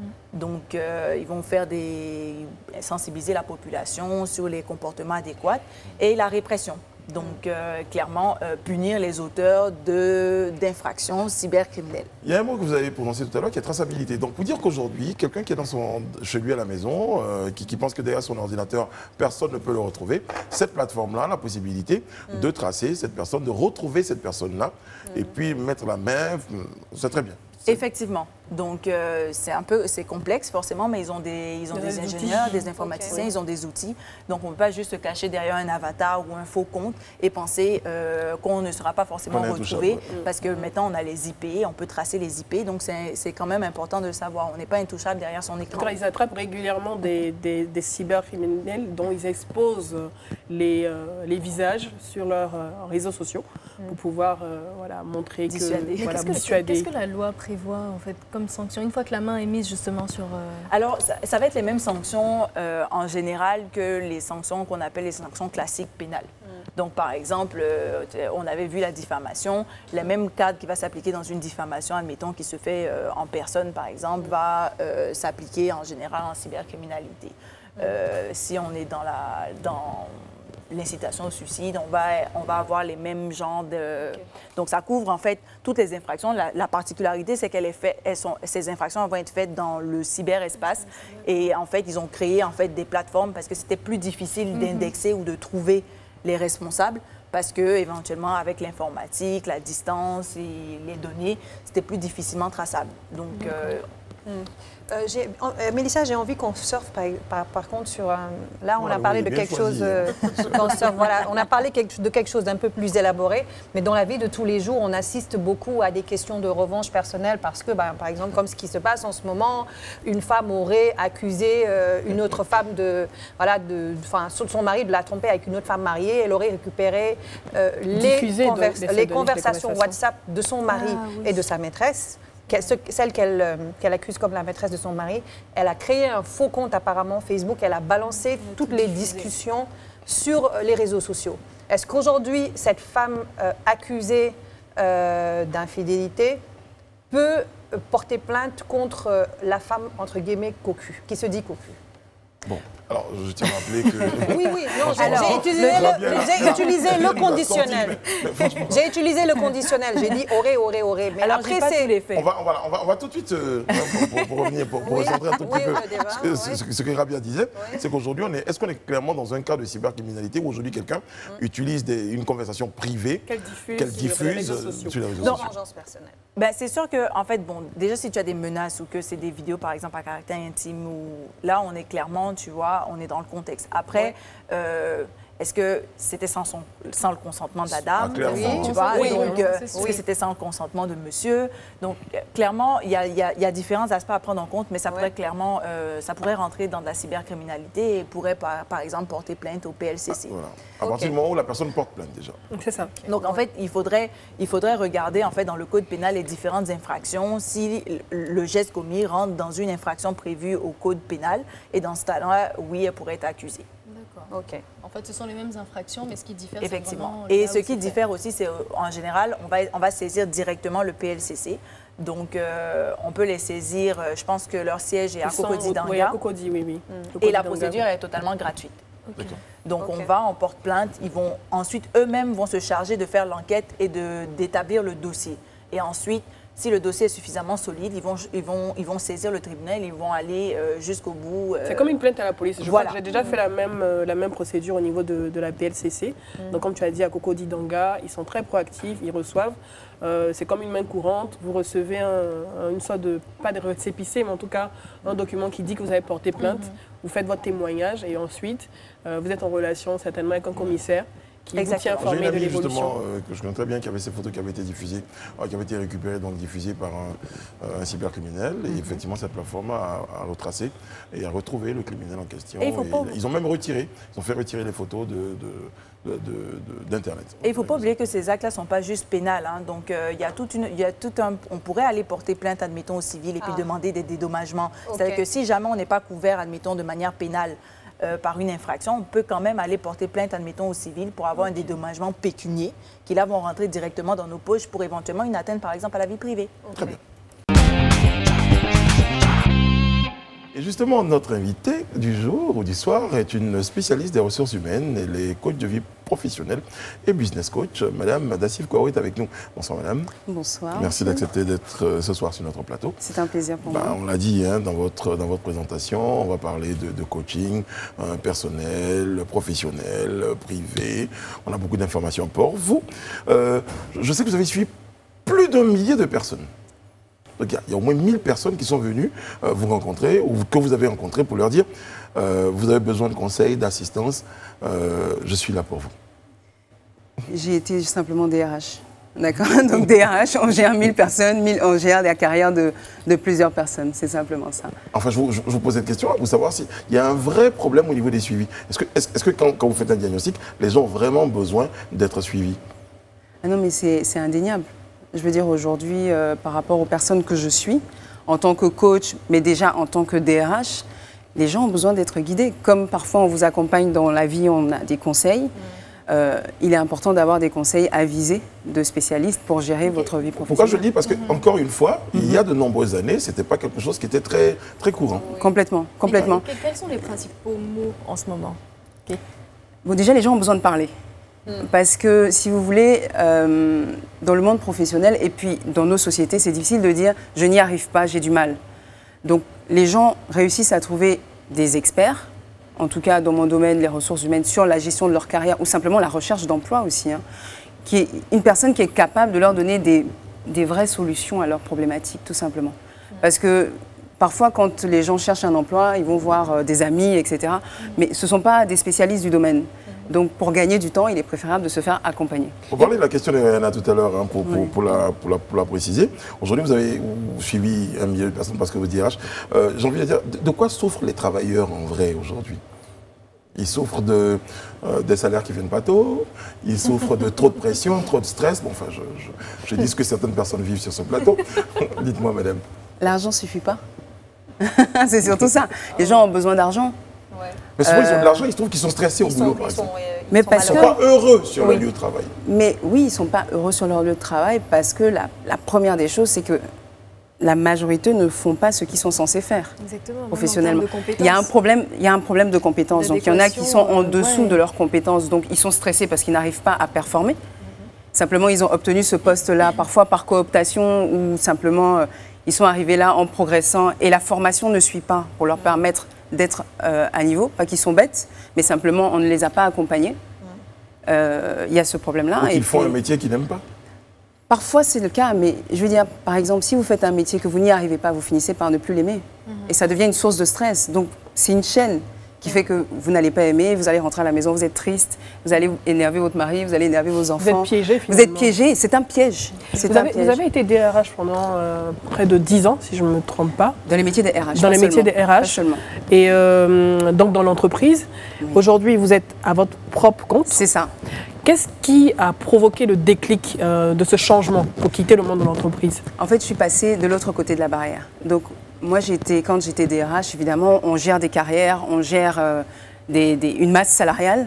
Donc, euh, ils vont faire des... sensibiliser la population sur les comportements adéquats et la répression. Donc, euh, clairement, euh, punir les auteurs d'infractions cybercriminelles. Il y a un mot que vous avez prononcé tout à l'heure qui est traçabilité. Donc, pour dire qu'aujourd'hui, quelqu'un qui est dans son, chez lui à la maison, euh, qui, qui pense que derrière son ordinateur, personne ne peut le retrouver, cette plateforme-là a la possibilité mmh. de tracer cette personne, de retrouver cette personne-là, mmh. et puis mettre la main, c'est très bien. Effectivement. Donc, euh, c'est un peu, c'est complexe forcément, mais ils ont des, ils ont des, des ingénieurs, des informaticiens, okay. ils ont des outils. Donc, on ne peut pas juste se cacher derrière un avatar ou un faux compte et penser euh, qu'on ne sera pas forcément retrouvé. Parce que maintenant, on a les I P, on peut tracer les I P. Donc, c'est quand même important de le savoir. On n'est pas intouchable derrière son écran. Ils attrapent régulièrement des, des, des cybercriminels dont ils exposent les, euh, les visages sur leurs euh, réseaux sociaux mm. pour pouvoir euh, voilà, montrer dissuader. que... Voilà, Qu'est-ce que, que la loi prévoit en fait comme sanction, une fois que la main est mise justement sur... Euh... Alors, ça, ça va être les mêmes sanctions euh, en général que les sanctions qu'on appelle les sanctions classiques pénales. Mm. Donc, par exemple, euh, on avait vu la diffamation. Le même cadre qui va s'appliquer dans une diffamation, admettons, qui se fait euh, en personne, par exemple, mm. va euh, s'appliquer en général en cybercriminalité. Mm. Euh, si on est dans la... Dans, l'incitation au suicide, on va, on va avoir les mêmes genres de... Okay. Donc, ça couvre en fait toutes les infractions. La, la particularité, c'est que ces infractions vont être faites dans le cyberespace. Et en fait, ils ont créé en fait, des plateformes parce que c'était plus difficile d'indexer mm-hmm. ou de trouver les responsables. Parce que, éventuellement, avec l'informatique, la distance et les données, c'était plus difficilement traçable. Donc, euh... mm. Euh, euh, Mélissa, j'ai envie qu'on surfe par, par, par contre sur... Euh, là, on voilà, a parlé oui, de quelque choisi, chose... Euh, qu'on surfe, voilà, on a parlé quelque, de quelque chose d'un peu plus élaboré, mais dans la vie de tous les jours, on assiste beaucoup à des questions de revanche personnelle parce que, bah, par exemple, comme ce qui se passe en ce moment, une femme aurait accusé euh, une autre femme de... Voilà, de, enfin, son mari de la tromper avec une autre femme mariée. Elle aurait récupéré euh, les, convers de, les conversations les WhatsApp de son mari ah, oui. et de sa maîtresse. Celle qu'elle qu'elle accuse comme la maîtresse de son mari, elle a créé un faux compte apparemment Facebook, elle a balancé toutes les discussions sur les réseaux sociaux. Est-ce qu'aujourd'hui, cette femme euh, accusée euh, d'infidélité peut porter plainte contre euh, la femme, entre guillemets, cocu, qui se dit cocu? Bon, alors je tiens à rappeler que... Oui, oui, non, j'ai utilisé, le, utilisé le conditionnel. J'ai utilisé le conditionnel, j'ai dit aurait, aurait, aurait. Mais alors, après, c'est... On va, on, va, on, va, on va tout de suite, euh, pour, pour, pour revenir, pour, pour oui, recentrer un tout petit oui, peu débat, ce, que, oui. ce, ce que Rabia disait, oui. c'est qu'aujourd'hui, on est, est-ce qu'on est clairement dans un cas de cybercriminalité où aujourd'hui quelqu'un mm. utilise des, une conversation privée qu'elle diffuse, qu diffuse sur les réseaux sociaux, sur les réseaux non, sociaux. personnelle. Ben, c'est sûr que, en fait, bon, déjà, si tu as des menaces ou que c'est des vidéos, par exemple, à caractère intime, ou là, on est clairement, tu vois, on est dans le contexte. Après, ouais. euh, est-ce que c'était sans, son, sans le consentement de la dame? Ah, oui, tu vois, oui, donc, oui, euh, est-ce oui. que c'était sans le consentement de monsieur? Donc, euh, clairement, il y, y, y a différents aspects à prendre en compte, mais ça pourrait ouais. clairement, euh, ça pourrait rentrer dans de la cybercriminalité et pourrait, par, par exemple, porter plainte au P L C C. Ah, voilà. À partir okay. du moment où la personne porte plainte, déjà. C'est ça. Okay. Donc, en fait, il faudrait, il faudrait regarder, en fait, dans le code pénal, les différentes infractions, si le geste commis rentre dans une infraction prévue au code pénal, et dans ce cas-là, oui, elle pourrait être accusée. D'accord. OK. En fait, ce sont les mêmes infractions, mais ce qui diffère, effectivement. Et ce qui diffère aussi, c'est en général, on va, on va saisir directement le P L C C. Donc, euh, on peut les saisir. Je pense que leur siège est à Cocody Danga. Oui, à Cocody, oui, oui. Mm. Et la procédure est totalement gratuite. Okay. Donc, okay. on va, on porte plainte. Ils vont ensuite, eux-mêmes, vont se charger de faire l'enquête et d'établir le dossier. Et ensuite, si le dossier est suffisamment solide, ils vont, ils vont, ils vont saisir le tribunal, ils vont aller euh, jusqu'au bout. Euh... C'est comme une plainte à la police. Je voilà. crois que j'ai déjà fait la même, euh, la même procédure au niveau de, de la P L C C. Mm. Donc, comme tu as dit, à Cocody Danga, ils sont très proactifs, ils reçoivent. Euh, c'est comme une main courante. Vous recevez un, une sorte de, pas de récépissé, mais en tout cas, un document qui dit que vous avez porté plainte. Mm-hmm. Vous faites votre témoignage et ensuite, euh, vous êtes en relation certainement avec un commissaire qui vous tient informé de l'évolution. Justement, euh, que je connais très bien, qui avait ces photos qui avaient été diffusées, euh, qui avaient été récupérées, donc diffusées par un, euh, un cybercriminel. Mm-hmm. Et effectivement, cette plateforme a, a retracé et a retrouvé le criminel en question. Et il faut et pas... Ils ont même retiré, ils ont fait retirer les photos de, de d'Internet. Et il ne faut pas oublier que ces actes-là ne sont pas juste pénals. Hein. Donc, il euh, y a toute une, y a tout un... On pourrait aller porter plainte, admettons, au civil et puis ah. demander des dédommagements. Okay. C'est-à-dire que si jamais on n'est pas couvert, admettons, de manière pénale euh, par une infraction, on peut quand même aller porter plainte, admettons, au civil pour avoir okay. un dédommagement pécunier qui, là, vont rentrer directement dans nos poches pour éventuellement une atteinte, par exemple, à la vie privée. Okay. Très bien. Et justement, notre invitée du jour ou du soir est une spécialiste des ressources humaines. Elle est coach de vie professionnelle et business coach. Madame Dassif Kouaou est avec nous. Bonsoir, madame. Bonsoir. Merci d'accepter d'être ce soir sur notre plateau. C'est un plaisir pour ben, moi. On l'a dit hein, dans, votre, dans votre présentation, on va parler de, de coaching hein, personnel, professionnel, privé. On a beaucoup d'informations pour vous. Euh, je sais que vous avez suivi plus d'un millier de personnes. Donc, il y a au moins mille personnes qui sont venues euh, vous rencontrer ou que vous avez rencontrées pour leur dire euh, vous avez besoin de conseils, d'assistance, euh, je suis là pour vous. J'ai été simplement D R H. D'accord. Donc D R H, on gère mille personnes, mille, on gère la carrière de, de plusieurs personnes. C'est simplement ça. Enfin, je vous, je vous pose cette question pour savoir s'il y a un vrai problème au niveau des suivis. Est-ce que, est-ce, est-ce que quand, quand vous faites un diagnostic, les gens ont vraiment besoin d'être suivis? Ah non, mais c'est, c'est indéniable. Je veux dire, aujourd'hui, euh, par rapport aux personnes que je suis, en tant que coach, mais déjà en tant que D R H, les gens ont besoin d'être guidés. Comme parfois on vous accompagne dans la vie, on a des conseils. Mmh. Euh, il est important d'avoir des conseils avisés de spécialistes pour gérer okay. votre vie professionnelle. Pourquoi je le dis? Parce que, mmh. encore une fois, mmh. il y a de nombreuses années, ce n'était pas quelque chose qui était très, très courant. Oui. Complètement, complètement. Et quels sont les principaux mots en ce moment? Okay. Bon, déjà, les gens ont besoin de parler. Mm. Parce que, si vous voulez, euh, dans le monde professionnel et puis dans nos sociétés, c'est difficile de dire « je n'y arrive pas, j'ai du mal ». Donc, les gens réussissent à trouver des experts, en tout cas dans mon domaine, les ressources humaines, sur la gestion de leur carrière ou simplement la recherche d'emploi aussi, hein, qui est une personne qui est capable de leur donner des, des vraies solutions à leurs problématiques, tout simplement. Mm. Parce que parfois, quand les gens cherchent un emploi, ils vont voir euh, des amis, et cetera. Mais ce ne sont pas des spécialistes du domaine. Donc, pour gagner du temps, il est préférable de se faire accompagner. On parlait de la question de Rihanna tout à l'heure, hein, pour, pour, oui. pour, la, pour, la, pour la préciser. Aujourd'hui, vous avez suivi un millier de personnes parce que vous D R H. Euh, J'ai envie de dire, de, de quoi souffrent les travailleurs en vrai aujourd'hui? Ils souffrent de, euh, des salaires qui ne viennent pas tôt, ils souffrent de trop de pression, trop de stress. Bon, enfin, je, je, je dis ce que certaines personnes vivent sur ce plateau. Dites-moi, madame. L'argent ne suffit pas. C'est surtout ça. Les gens ont besoin d'argent. Ouais. Mais souvent, euh, ils ont de l'argent, ils se trouvent qu'ils sont stressés au ils boulot, sont, par ils exemple. sont, euh, mais ils parce Ils ne que... sont pas heureux sur oui. leur lieu de travail. Mais oui, ils ne sont pas heureux sur leur lieu de travail parce que la, la première des choses, c'est que la majorité ne font pas ce qu'ils sont censés faire. Exactement, professionnellement. Il y a un problème, il y a un problème de compétences. Donc, il y en a qui sont en dessous ouais. de leurs compétences. Donc, ils sont stressés parce qu'ils n'arrivent pas à performer. Mm-hmm. Simplement, ils ont obtenu ce poste-là, parfois par cooptation ou simplement, euh, ils sont arrivés là en progressant et la formation ne suit pas pour leur permettre d'être euh, à niveau. Pas qu'ils sont bêtes, mais simplement, on ne les a pas accompagnés. Euh, il y a ce problème-là. Donc, et ils font puis, un métier qu'ils n'aiment pas. Parfois, c'est le cas, mais je veux dire, par exemple, si vous faites un métier que vous n'y arrivez pas, vous finissez par ne plus l'aimer. Mm-hmm. Et ça devient une source de stress. Donc, c'est une chaîne qui fait que vous n'allez pas aimer, vous allez rentrer à la maison, vous êtes triste, vous allez énerver votre mari, vous allez énerver vos enfants. Vous êtes piégé, finalement. Vous êtes piégé, c'est un piège. Vous, un avez, piège. vous avez été D R H pendant euh, près de dix ans, si je ne me trompe pas. Dans les métiers des R H. Dans les métiers des R H. Pas seulement. Et euh, donc dans l'entreprise. Oui. Aujourd'hui, vous êtes à votre propre compte. C'est ça. Qu'est-ce qui a provoqué le déclic euh, de ce changement pour quitter le monde de l'entreprise? En fait, je suis passée de l'autre côté de la barrière. Donc, moi, j'étais, quand j'étais D R H, évidemment, on gère des carrières, on gère euh, des, des, une masse salariale.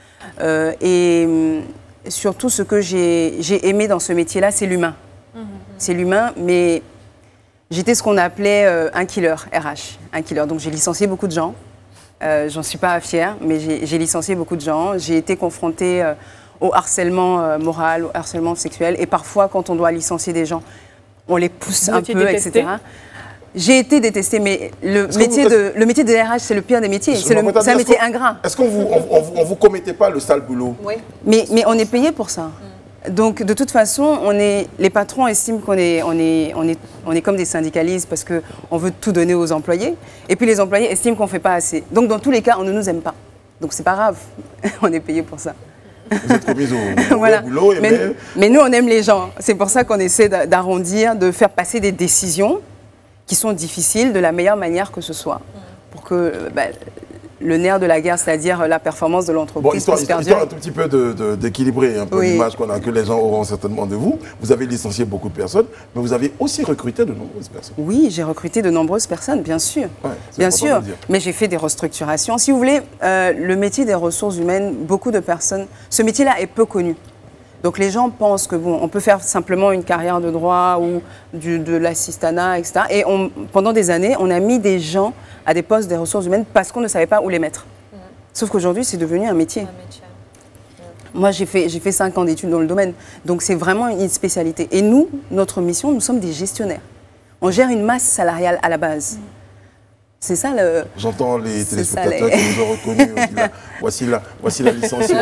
Euh, et euh, surtout, ce que j'ai aimé dans ce métier-là, c'est l'humain. Mmh. C'est l'humain, mais j'étais ce qu'on appelait euh, un killer R H. Un killer. Donc, j'ai licencié beaucoup de gens. Euh, J'en suis pas fière, mais j'ai licencié beaucoup de gens. J'ai été confrontée euh, au harcèlement euh, moral, au harcèlement sexuel. Et parfois, quand on doit licencier des gens, on les pousse Vous un peu, détesté? et cetera. J'ai été détestée, mais le métier, de, le métier de R H, c'est le pire des métiers. C'est un métier ingrat. Est-ce qu'on vous, on, on, on vous commettait pas le sale boulot? Oui. Mais, mais on est payé pour ça. Mm. Donc, de toute façon, on est, les patrons estiment qu'on est, on est, on est, on est comme des syndicalistes parce qu'on veut tout donner aux employés. Et puis, les employés estiment qu'on ne fait pas assez. Donc, dans tous les cas, on ne nous aime pas. Donc, c'est pas grave. On est payé pour ça. Vous êtes commis au, au voilà. boulot. Et mais, mais... mais nous, on aime les gens. C'est pour ça qu'on essaie d'arrondir, de faire passer des décisions qui sont difficiles de la meilleure manière que ce soit. Pour que bah, le nerf de la guerre, c'est-à-dire la performance de l'entreprise. Bon, histoire, histoire, histoire un tout petit peu d'équilibrer un peu oui. l'image qu'on a, que les gens auront certainement de vous. Vous avez licencié beaucoup de personnes, mais vous avez aussi recruté de nombreuses personnes. Oui, j'ai recruté de nombreuses personnes, bien sûr. Ouais, bien sûr, mais j'ai fait des restructurations. Si vous voulez, euh, le métier des ressources humaines, beaucoup de personnes, ce métier-là est peu connu. Donc les gens pensent que bon, on peut faire simplement une carrière de droit ou du, de l'assistanat, et cetera. Et on, pendant des années, on a mis des gens à des postes des ressources humaines parce qu'on ne savait pas où les mettre. Mmh. Sauf qu'aujourd'hui, c'est devenu un métier. Un métier. Mmh. Moi, j'ai fait, j'ai fait cinq ans d'études dans le domaine. Donc c'est vraiment une spécialité. Et nous, notre mission, nous sommes des gestionnaires. On gère une masse salariale à la base. Mmh. C'est ça le... J'entends les téléspectateurs les... qui nous ont reconnus. Là, voici, la, voici la licence.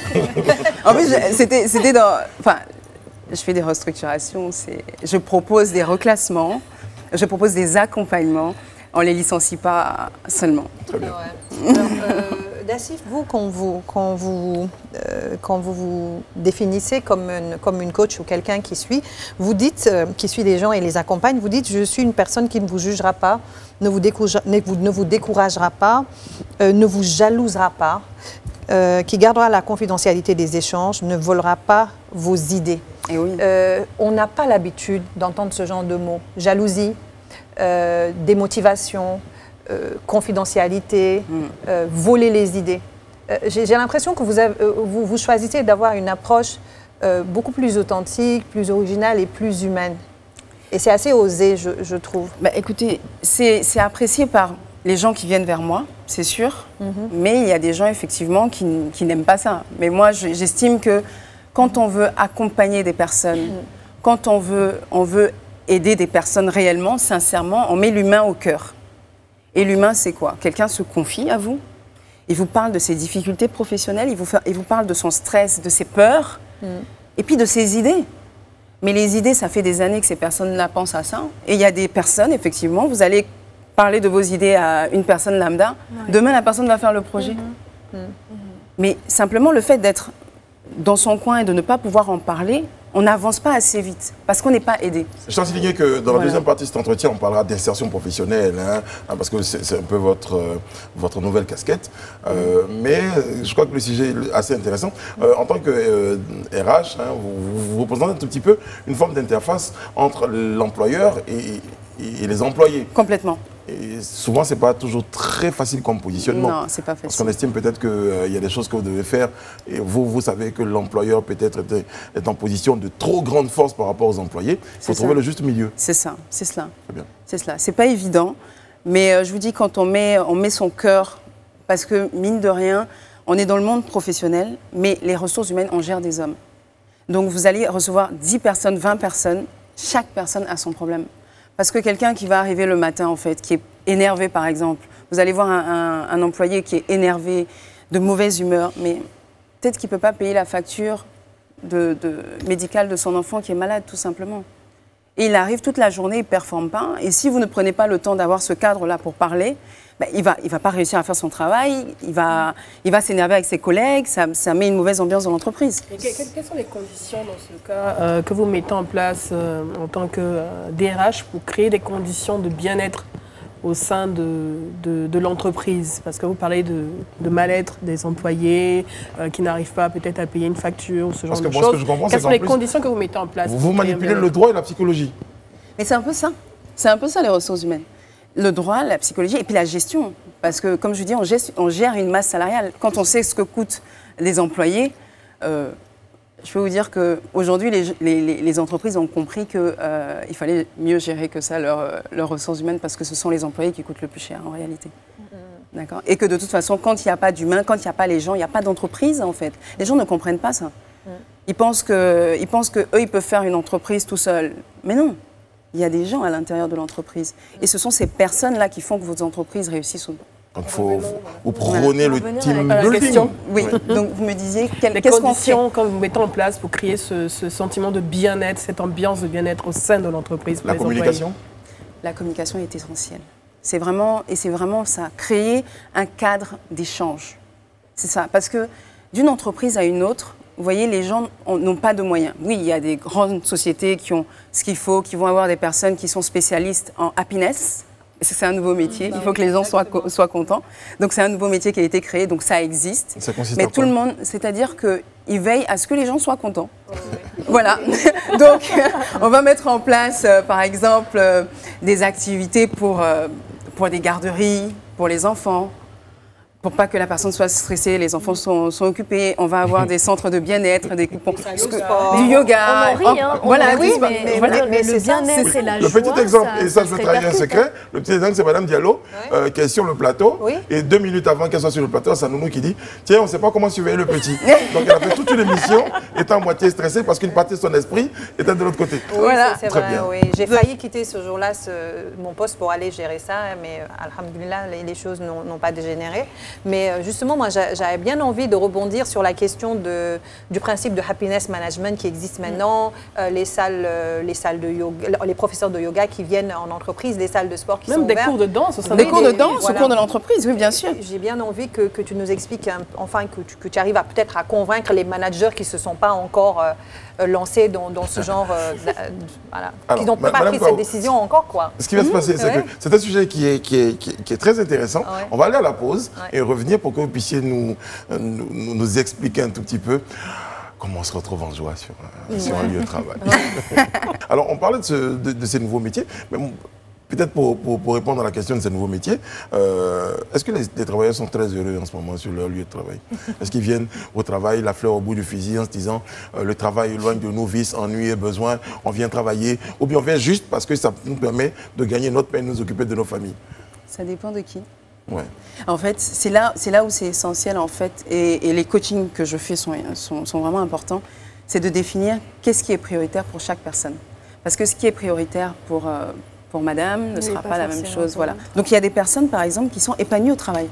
En plus, c'était dans... Enfin, je fais des restructurations, je propose des reclassements, je propose des accompagnements. On ne les licencie pas seulement. Très bien. Ouais. Alors, euh, Dassif, vous, quand vous, quand vous, euh, quand vous vous définissez comme une, comme une coach ou quelqu'un qui suit, vous dites, euh, qui suit les gens et les accompagne, vous dites, je suis une personne qui ne vous jugera pas, ne vous, ne vous, ne vous découragera pas, euh, ne vous jalousera pas, euh, qui gardera la confidentialité des échanges, ne volera pas vos idées. Et oui. euh, on n'a pas l'habitude d'entendre ce genre de mots. Jalousie, euh, démotivation, euh, confidentialité, mm. euh, voler les idées. Euh, J'ai l'impression que vous, avez, euh, vous, vous choisissez d'avoir une approche euh, beaucoup plus authentique, plus originale et plus humaine. Et c'est assez osé, je, je trouve. Bah, écoutez, c'est apprécié par les gens qui viennent vers moi, c'est sûr, mm-hmm. mais il y a des gens effectivement qui, qui n'aiment pas ça. Mais moi, j'estime que quand on veut accompagner des personnes, mm-hmm. quand on veut, on veut aider des personnes réellement, sincèrement, on met l'humain au cœur. Et l'humain, c'est quoi? Quelqu'un se confie à vous, il vous parle de ses difficultés professionnelles, il vous, fait, il vous parle de son stress, de ses peurs, mm. et puis de ses idées. Mais les idées, ça fait des années que ces personnes-là pensent à ça. Et il y a des personnes, effectivement, vous allez parler de vos idées à une personne lambda, ouais. demain, la personne va faire le projet. Mm-hmm. Mm-hmm. Mais simplement, le fait d'être dans son coin et de ne pas pouvoir en parler, on n'avance pas assez vite, parce qu'on n'est pas aidé. Je tiens à souligner que dans la voilà. deuxième partie de cet entretien, on parlera d'insertion professionnelle, hein, parce que c'est un peu votre, euh, votre nouvelle casquette. Euh, mais je crois que le sujet est assez intéressant. Euh, en tant que euh, R H, hein, vous, vous représentez un tout petit peu une forme d'interface entre l'employeur et, et, et les employés. Complètement. Et souvent, ce n'est pas toujours très facile comme positionnement. Non, c'est pas facile. Parce qu'on estime peut-être qu'il euh, y a des choses que vous devez faire. Et vous, vous savez que l'employeur peut-être est, est en position de trop grande force par rapport aux employés. Il faut trouver ça. Le juste milieu. C'est ça, c'est cela. C'est cela. C'est pas évident. Mais euh, je vous dis, quand on met, on met son cœur, parce que mine de rien, on est dans le monde professionnel, mais les ressources humaines, on gère des hommes. Donc vous allez recevoir dix personnes, vingt personnes. Chaque personne a son problème. Parce que quelqu'un qui va arriver le matin, en fait, qui est énervé, par exemple, vous allez voir un, un, un employé qui est énervé, de mauvaise humeur, mais peut-être qu'il ne peut pas payer la facture de, de, médicale de son enfant qui est malade, tout simplement. Et il arrive toute la journée, il ne performe pas. Et si vous ne prenez pas le temps d'avoir ce cadre-là pour parler, ben, il ne va, il va pas réussir à faire son travail, il va, il va s'énerver avec ses collègues, ça, ça met une mauvaise ambiance dans l'entreprise. Quelles sont les conditions dans ce cas euh, que vous mettez en place euh, en tant que euh, D R H pour créer des conditions de bien-être au sein de, de, de l'entreprise? Parce que vous parlez de, de mal-être des employés euh, qui n'arrivent pas peut-être à payer une facture ou ce genre Parce que de moi, choses. Ce que je comprends, Quelles sont les plus, conditions que vous mettez en place? Vous manipulez le droit et la psychologie. Mais c'est un peu ça. C'est un peu ça, les ressources humaines. Le droit, la psychologie et puis la gestion. Parce que, comme je dis, on gère, on gère une masse salariale. Quand on sait ce que coûtent les employés, euh, je peux vous dire qu'aujourd'hui, les, les, les entreprises ont compris qu'il euh, fallait mieux gérer que ça leurs leur ressources humaines parce que ce sont les employés qui coûtent le plus cher, en réalité. Mmh. D'accord ? Et que de toute façon, quand il n'y a pas d'humain, quand il n'y a pas les gens, il n'y a pas d'entreprise, en fait. Les gens ne comprennent pas ça. Mmh. Ils pensent que, ils pensent qu'eux, ils peuvent faire une entreprise tout seuls. Mais non. Il y a des gens à l'intérieur de l'entreprise. Et ce sont ces personnes-là qui font que vos entreprises réussissent ou non. Donc il faut vous prôner le team building. Oui, oui. Donc vous me disiez, quel, les qu'est-ce conditions qu'on fait que vous mettez en place pour créer ce, ce sentiment de bien-être, cette ambiance de bien-être au sein de l'entreprise pour La les communication employés. La communication est essentielle. C'est vraiment, et c'est vraiment ça, créer un cadre d'échange. C'est ça, parce que d'une entreprise à une autre, vous voyez, les gens n'ont pas de moyens. Oui, il y a des grandes sociétés qui ont ce qu'il faut, qui vont avoir des personnes qui sont spécialistes en happiness. C'est un nouveau métier, il faut que les gens soient, soient contents. Donc c'est un nouveau métier qui a été créé, donc ça existe. Ça consiste Mais en tout quoi? le monde, c'est-à-dire qu'ils veillent à ce que les gens soient contents. Oh, oui. Voilà. Donc on va mettre en place, euh, par exemple, euh, des activités pour, euh, pour des garderies, pour les enfants. Pour pas que la personne soit stressée, les enfants sont, sont occupés. On va avoir des centres de bien-être, des coupons, du yoga. On en rit, hein. Voilà, on en rit, oui, mais, mais, voilà, mais le bien-être et la le joie, petit exemple, ça, et ça, ça je veux se trahir un répercute, secret. hein. Le petit exemple, c'est Madame Diallo, Ouais. euh, qui est sur le plateau. Oui. Et deux minutes avant qu'elle soit sur le plateau, c'est Nounou qui dit tiens, on ne sait pas comment surveiller le petit. Donc elle a fait toute une émission, étant à moitié stressée parce qu'une partie de son esprit était de l'autre côté. Oui, Voilà. c'est Très vrai. bien. Oui. J'ai failli quitter ce jour-là ce, mon poste pour aller gérer ça, mais euh, alhamdoulilah, les, les choses n'ont pas dégénéré. Mais euh, justement, moi, j'avais bien envie de rebondir sur la question de, du principe de happiness management qui existe maintenant, euh, les salles, euh, les salles de yoga, les professeurs de yoga qui viennent en entreprise, les salles de sport qui Même sont des ouvertes. cours de danse, ça Des va. cours de des- danse voilà. au cours de l'entreprise, oui, bien sûr. J'ai bien envie que, que tu nous expliques, hein, enfin, que tu, que tu arrives à peut-être à convaincre les managers qui ne se sont pas encore euh, euh, lancés dans, dans ce genre, euh, de- de- voilà, Alors, qui n'ont ma- pas Madame pris Bao, cette décision encore, quoi. Ce qui va se passer, c'est ouais. que c'est un sujet qui est, qui est, qui est, qui est très intéressant. Ouais. On va aller à la pause Ouais. et revenir pour que vous puissiez nous, euh, nous, nous- nous expliquer un tout petit peu comment on se retrouve en joie sur, euh, sur un lieu de travail. Alors, on parlait de, ce- de- de ces nouveaux métiers, mais bon, peut-être pour, pour- pour répondre à la question de ces nouveaux métiers, euh, est-ce que les, les travailleurs sont très heureux en ce moment sur leur lieu de travail? Est-ce qu'ils viennent au travail, la fleur au bout du fusil, en se disant euh, le travail éloigne de nous, vices, ennuis et besoins, on vient travailler, ou bien on vient juste parce que ça nous permet de gagner notre pain et nous occuper de nos familles? Ça dépend de qui. Ouais. En fait, c'est là, c'est là où c'est essentiel, en fait, et, et les coachings que je fais sont, sont, sont vraiment importants, c'est de définir qu'est-ce qui est prioritaire pour chaque personne. Parce que ce qui est prioritaire pour, euh, pour madame ne Oui, sera pas pas la même forcément chose. pour Voilà. l'autre. Donc il y a des personnes, par exemple, qui sont épanouies au travail.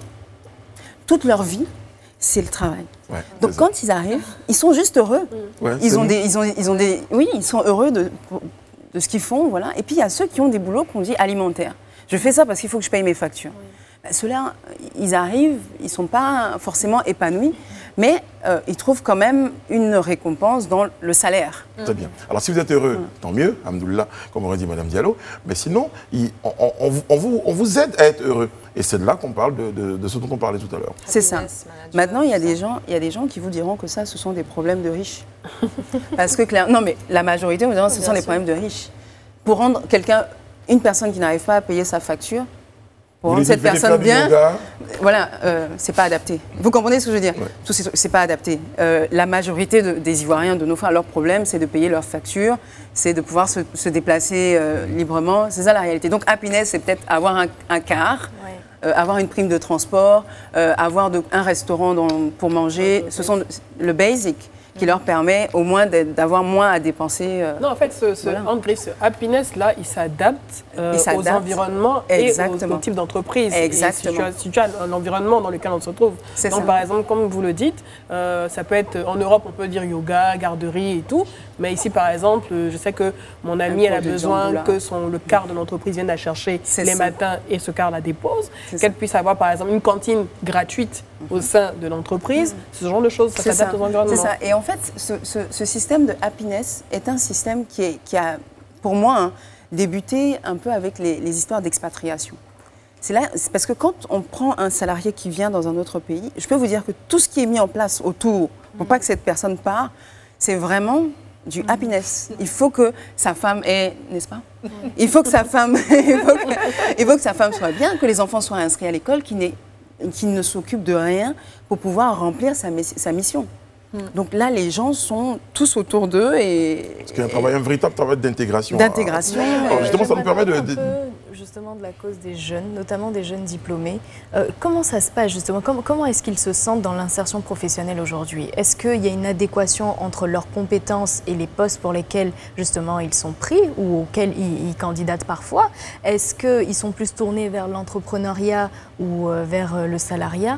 Toute leur vie, c'est le travail. Ouais, Donc c'est ça. quand ils arrivent, ils sont juste heureux. Ouais, Ils c'est ont nous. des, ils ont, ils ont des, oui, ils sont heureux de, de ce qu'ils font, voilà. Et puis il y a ceux qui ont des boulots qu'on dit alimentaires. Je fais ça parce qu'il faut que je paye mes factures. Ben, ceux-là, ils arrivent, ils ne sont pas forcément épanouis, mais euh, ils trouvent quand même une récompense dans le salaire. Très bien. Alors, si vous êtes heureux, tant mieux, Hamdoullah, comme aurait dit Mme Diallo. Mais sinon, il- on, on- on vous- on vous, on vous aide à être heureux. Et c'est de là qu'on parle de, de- de ce dont on parlait tout à l'heure. C'est ça. Happiness manager, Maintenant, il y, a tout des ça. gens, il y a des gens qui vous diront que ça, ce sont des problèmes de riches. Parce que, clair- non, mais la majorité vous diront que ce Bien sont des sûr. problèmes de riches. Pour rendre quelqu'un, une personne qui n'arrive pas à payer sa facture, pour Vous rendre lui cette dites, venez personne faire du bien, yoga. voilà, euh, c'est pas adapté. Vous comprenez ce que je veux dire? Ouais. Tout ces trucs, c'est pas adapté. Euh, la majorité de- des Ivoiriens, de nos frères, leur problème, c'est de payer leurs factures, c'est de pouvoir se, se déplacer euh, librement. C'est ça la réalité. Donc, happiness, c'est peut-être avoir un, un car, Ouais. euh, avoir une prime de transport, euh, avoir de- un restaurant dans- pour manger. Ce sont le basic qui leur permet au moins d'être- d'avoir moins à dépenser. euh, Non, en fait, ce, ce, Voilà. André, ce happiness-là, il s'adapte euh, Il aux s'adapte. environnements et aux, Exactement. aux types d'entreprises. Exactement. Et si tu as, si tu as un environnement dans lequel on se trouve. C'est Donc, ça. par exemple, comme vous le dites, euh, ça peut être en Europe, on peut dire yoga, garderie et tout. Mais ici, par exemple, je sais que mon amie, elle a produit de besoin Jamboula. que son, le quart de l'entreprise vienne la chercher C'est les ça. matins et ce quart la dépose. C'est Qu'elle ça. puisse avoir, par exemple, une cantine gratuite au sein de l'entreprise. Ce genre de choses, ça C'est s'adapte aux environnements. C'est ça. Et en fait, ce, ce- ce système de happiness est un système qui, est- qui a, pour moi, hein, débuté un peu avec les, les histoires d'expatriation. C'est là, c'est parce que quand on prend un salarié qui vient dans un autre pays, je peux vous dire que tout ce qui est mis en place autour pour pas que cette personne parte, c'est vraiment du happiness. Il faut que sa femme ait, n'est-ce pas? Il faut que sa femme, il faut que, il faut que sa femme soit bien, que les enfants soient inscrits à l'école, qu'il n'ait- qu'il ne s'occupe de rien pour pouvoir remplir sa, mes- sa mission. Donc là, les gens sont tous autour d'eux et Parce qu'il y a un, travail, un véritable travail d'intégration. d'intégration. Alors, justement, ça nous J'aimerais permet de- parler de- un peu, justement de la cause des jeunes, notamment des jeunes diplômés. Euh, comment ça se passe justement? Comment, comment est-ce qu'ils se sentent dans l'insertion professionnelle aujourd'hui? Est-ce qu'il y a une adéquation entre leurs compétences et les postes pour lesquels justement ils sont pris ou auxquels ils, ils candidatent parfois? Est-ce qu'ils sont plus tournés vers l'entrepreneuriat ou euh, vers euh, le salariat?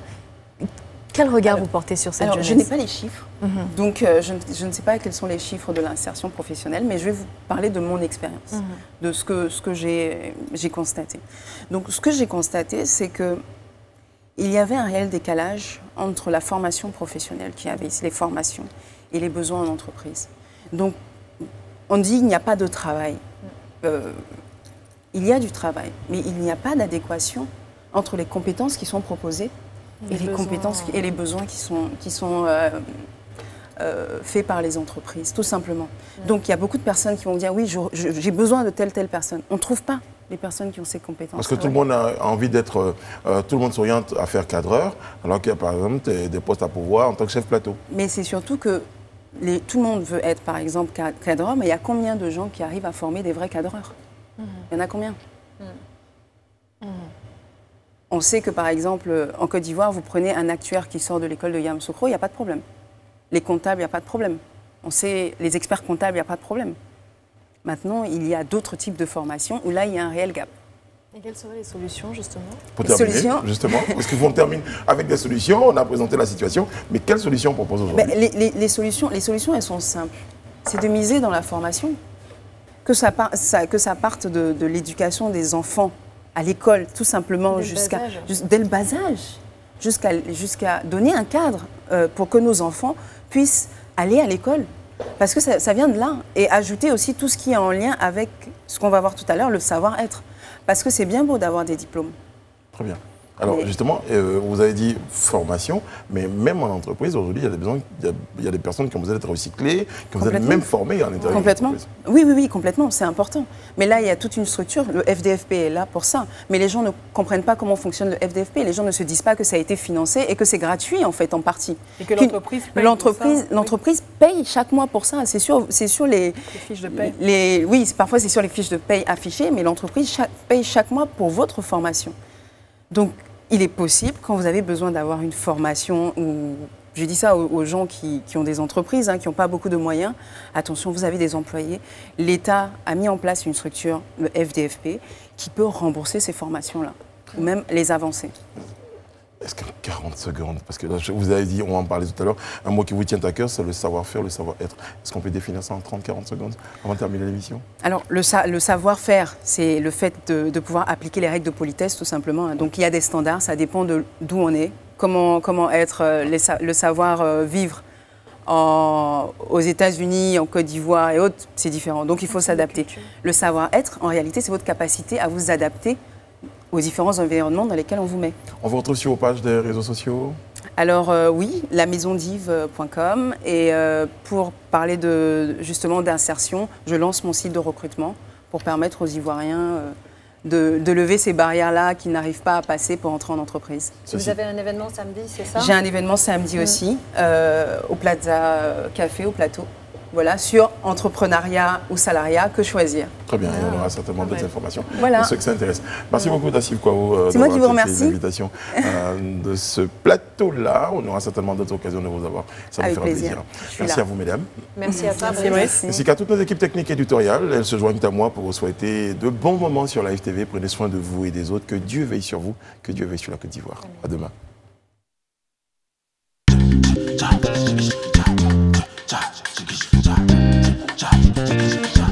Quel regard vous portez sur cette Alors, jeunesse? je n'ai pas les chiffres, donc euh, je, ne- je ne sais pas quels sont les chiffres de l'insertion professionnelle, mais je vais vous parler de mon expérience, de ce que, ce que j'ai j'ai constaté. Donc, ce que j'ai constaté, c'est que il y avait un réel décalage entre la formation professionnelle qu'il y avait ici, les formations, et les besoins en entreprise. Donc, on dit qu'il n'y a pas de travail. Euh, il y a du travail, mais il n'y a pas d'adéquation entre les compétences qui sont proposées et les besoins. compétences qui- et les besoins qui sont, qui sont euh, euh, faits par les entreprises, tout simplement. Donc il y a beaucoup de personnes qui vont dire oui, je- je- j'ai besoin de telle telle personne. On ne trouve pas les personnes qui ont ces compétences. Parce que tout le monde a envie d'être, euh, euh, tout le monde s'oriente à faire cadreur, alors qu'il y a par exemple des, des postes à pouvoir en tant que chef plateau. Mais c'est surtout que les- tout le monde veut être, par exemple, ca- cadreur, mais il y a combien de gens qui arrivent à former des vrais cadreurs? Il y en a combien? On sait que, par exemple, en Côte d'Ivoire, vous prenez un actuaire qui sort de l'école de Yamoussoukro, il n'y a pas de problème. Les comptables, il n'y a pas de problème. On sait, les experts comptables, il n'y a pas de problème. Maintenant, il y a d'autres types de formations où là, il y a un réel gap. Et quelles seraient les solutions justement? Pour Les terminer, solutions justement, parce qu'il faut qu'on termine avec des solutions. On a présenté la situation, mais quelles solutions on propose aujourd'hui? Ben, les, les- les solutions, les solutions, elles sont simples. C'est de miser dans la formation. Que ça, par- ça- que ça parte de, de l'éducation des enfants à l'école, tout simplement, Dès le jusqu'à bas âge. jus- dès le bas âge, jusqu'à jusqu'à donner un cadre euh, pour que nos enfants puissent aller à l'école. Parce que ça, ça vient de là. Et ajouter aussi tout ce qui est en lien avec ce qu'on va voir tout à l'heure, le savoir-être. Parce que c'est bien beau d'avoir des diplômes. Très bien. Alors Mais- justement, euh, vous avez dit formation, mais même en entreprise, aujourd'hui, il y a des besoins, il y a, il y a des personnes qui ont besoin d'être recyclées, qui ont besoin d'être Complètement. même formées à l'intérieur de Complètement. l'entreprise. Oui, oui, oui, complètement. C'est important. Mais là, il y a toute une structure. Le F D F P est là pour ça. Mais les gens ne comprennent pas comment fonctionne le F D F P. Les gens ne se disent pas que ça a été financé et que c'est gratuit, en fait, en partie. Et que Qu'une- l'entreprise paye pour L'entreprise, ça, oui. l'entreprise paye chaque mois pour ça. C'est sur, c'est sur les, Les fiches de paie. les. Oui, c'est- parfois c'est sur les fiches de paye affichées, mais l'entreprise cha- paye chaque mois pour votre formation. Donc, il est possible, quand vous avez besoin d'avoir une formation, ou je dis ça aux, aux gens qui, qui ont des entreprises, hein, qui n'ont pas beaucoup de moyens, attention, vous avez des employés, l'État a mis en place une structure, le F D F P, qui peut rembourser ces formations-là, ou même les avancer. Est-ce qu'en quarante secondes, parce que là, je vous avez dit, on en parlait tout à l'heure, un mot qui vous tient à cœur, c'est le savoir-faire, le savoir-être. Est-ce qu'on peut définir ça en trente à quarante secondes avant de terminer l'émission? Alors, le, sa le savoir-faire, c'est le fait de, de pouvoir appliquer les règles de politesse, tout simplement. Donc, il y a des standards, ça dépend d'où on est, comment, comment être, euh, les, le savoir-vivre en, aux États-Unis, en Côte d'Ivoire et autres, c'est différent. Donc, il faut s'adapter. Le savoir-être, en réalité, c'est votre capacité à vous adapter aux différents environnements dans lesquels on vous met. On vous retrouve sur vos pages des réseaux sociaux? Alors euh, oui, la maison dive point com, et euh, pour parler de, justement d'insertion, je lance mon site de recrutement pour permettre aux Ivoiriens euh, de, de lever ces barrières-là qui n'arrivent pas à passer pour entrer en entreprise. Vous avez un événement samedi, c'est ça? J'ai un événement samedi mmh. aussi, euh, au Plaza Café, au plateau. Voilà, sur entrepreneuriat ou salariat, que choisir. Très bien, et on aura certainement d'autres ah, informations voilà. pour ceux que ça intéresse. Merci beaucoup, Dacive Kouao, euh, c'est moi qui vous remercie. l'invitation euh, de ce plateau-là. On aura certainement d'autres occasions de vous avoir. Ça me fera plaisir. plaisir. Merci là. à vous, mesdames. Merci à toi, Merci. Ainsi qu'à toutes nos équipes techniques et éditoriales. Elles se joignent à moi pour vous souhaiter de bons moments sur Live T V. Prenez soin de vous et des autres. Que Dieu veille sur vous, que Dieu veille sur la Côte d'Ivoire. À demain. Cha, cha, cha, cha, cha, cha, cha, cha.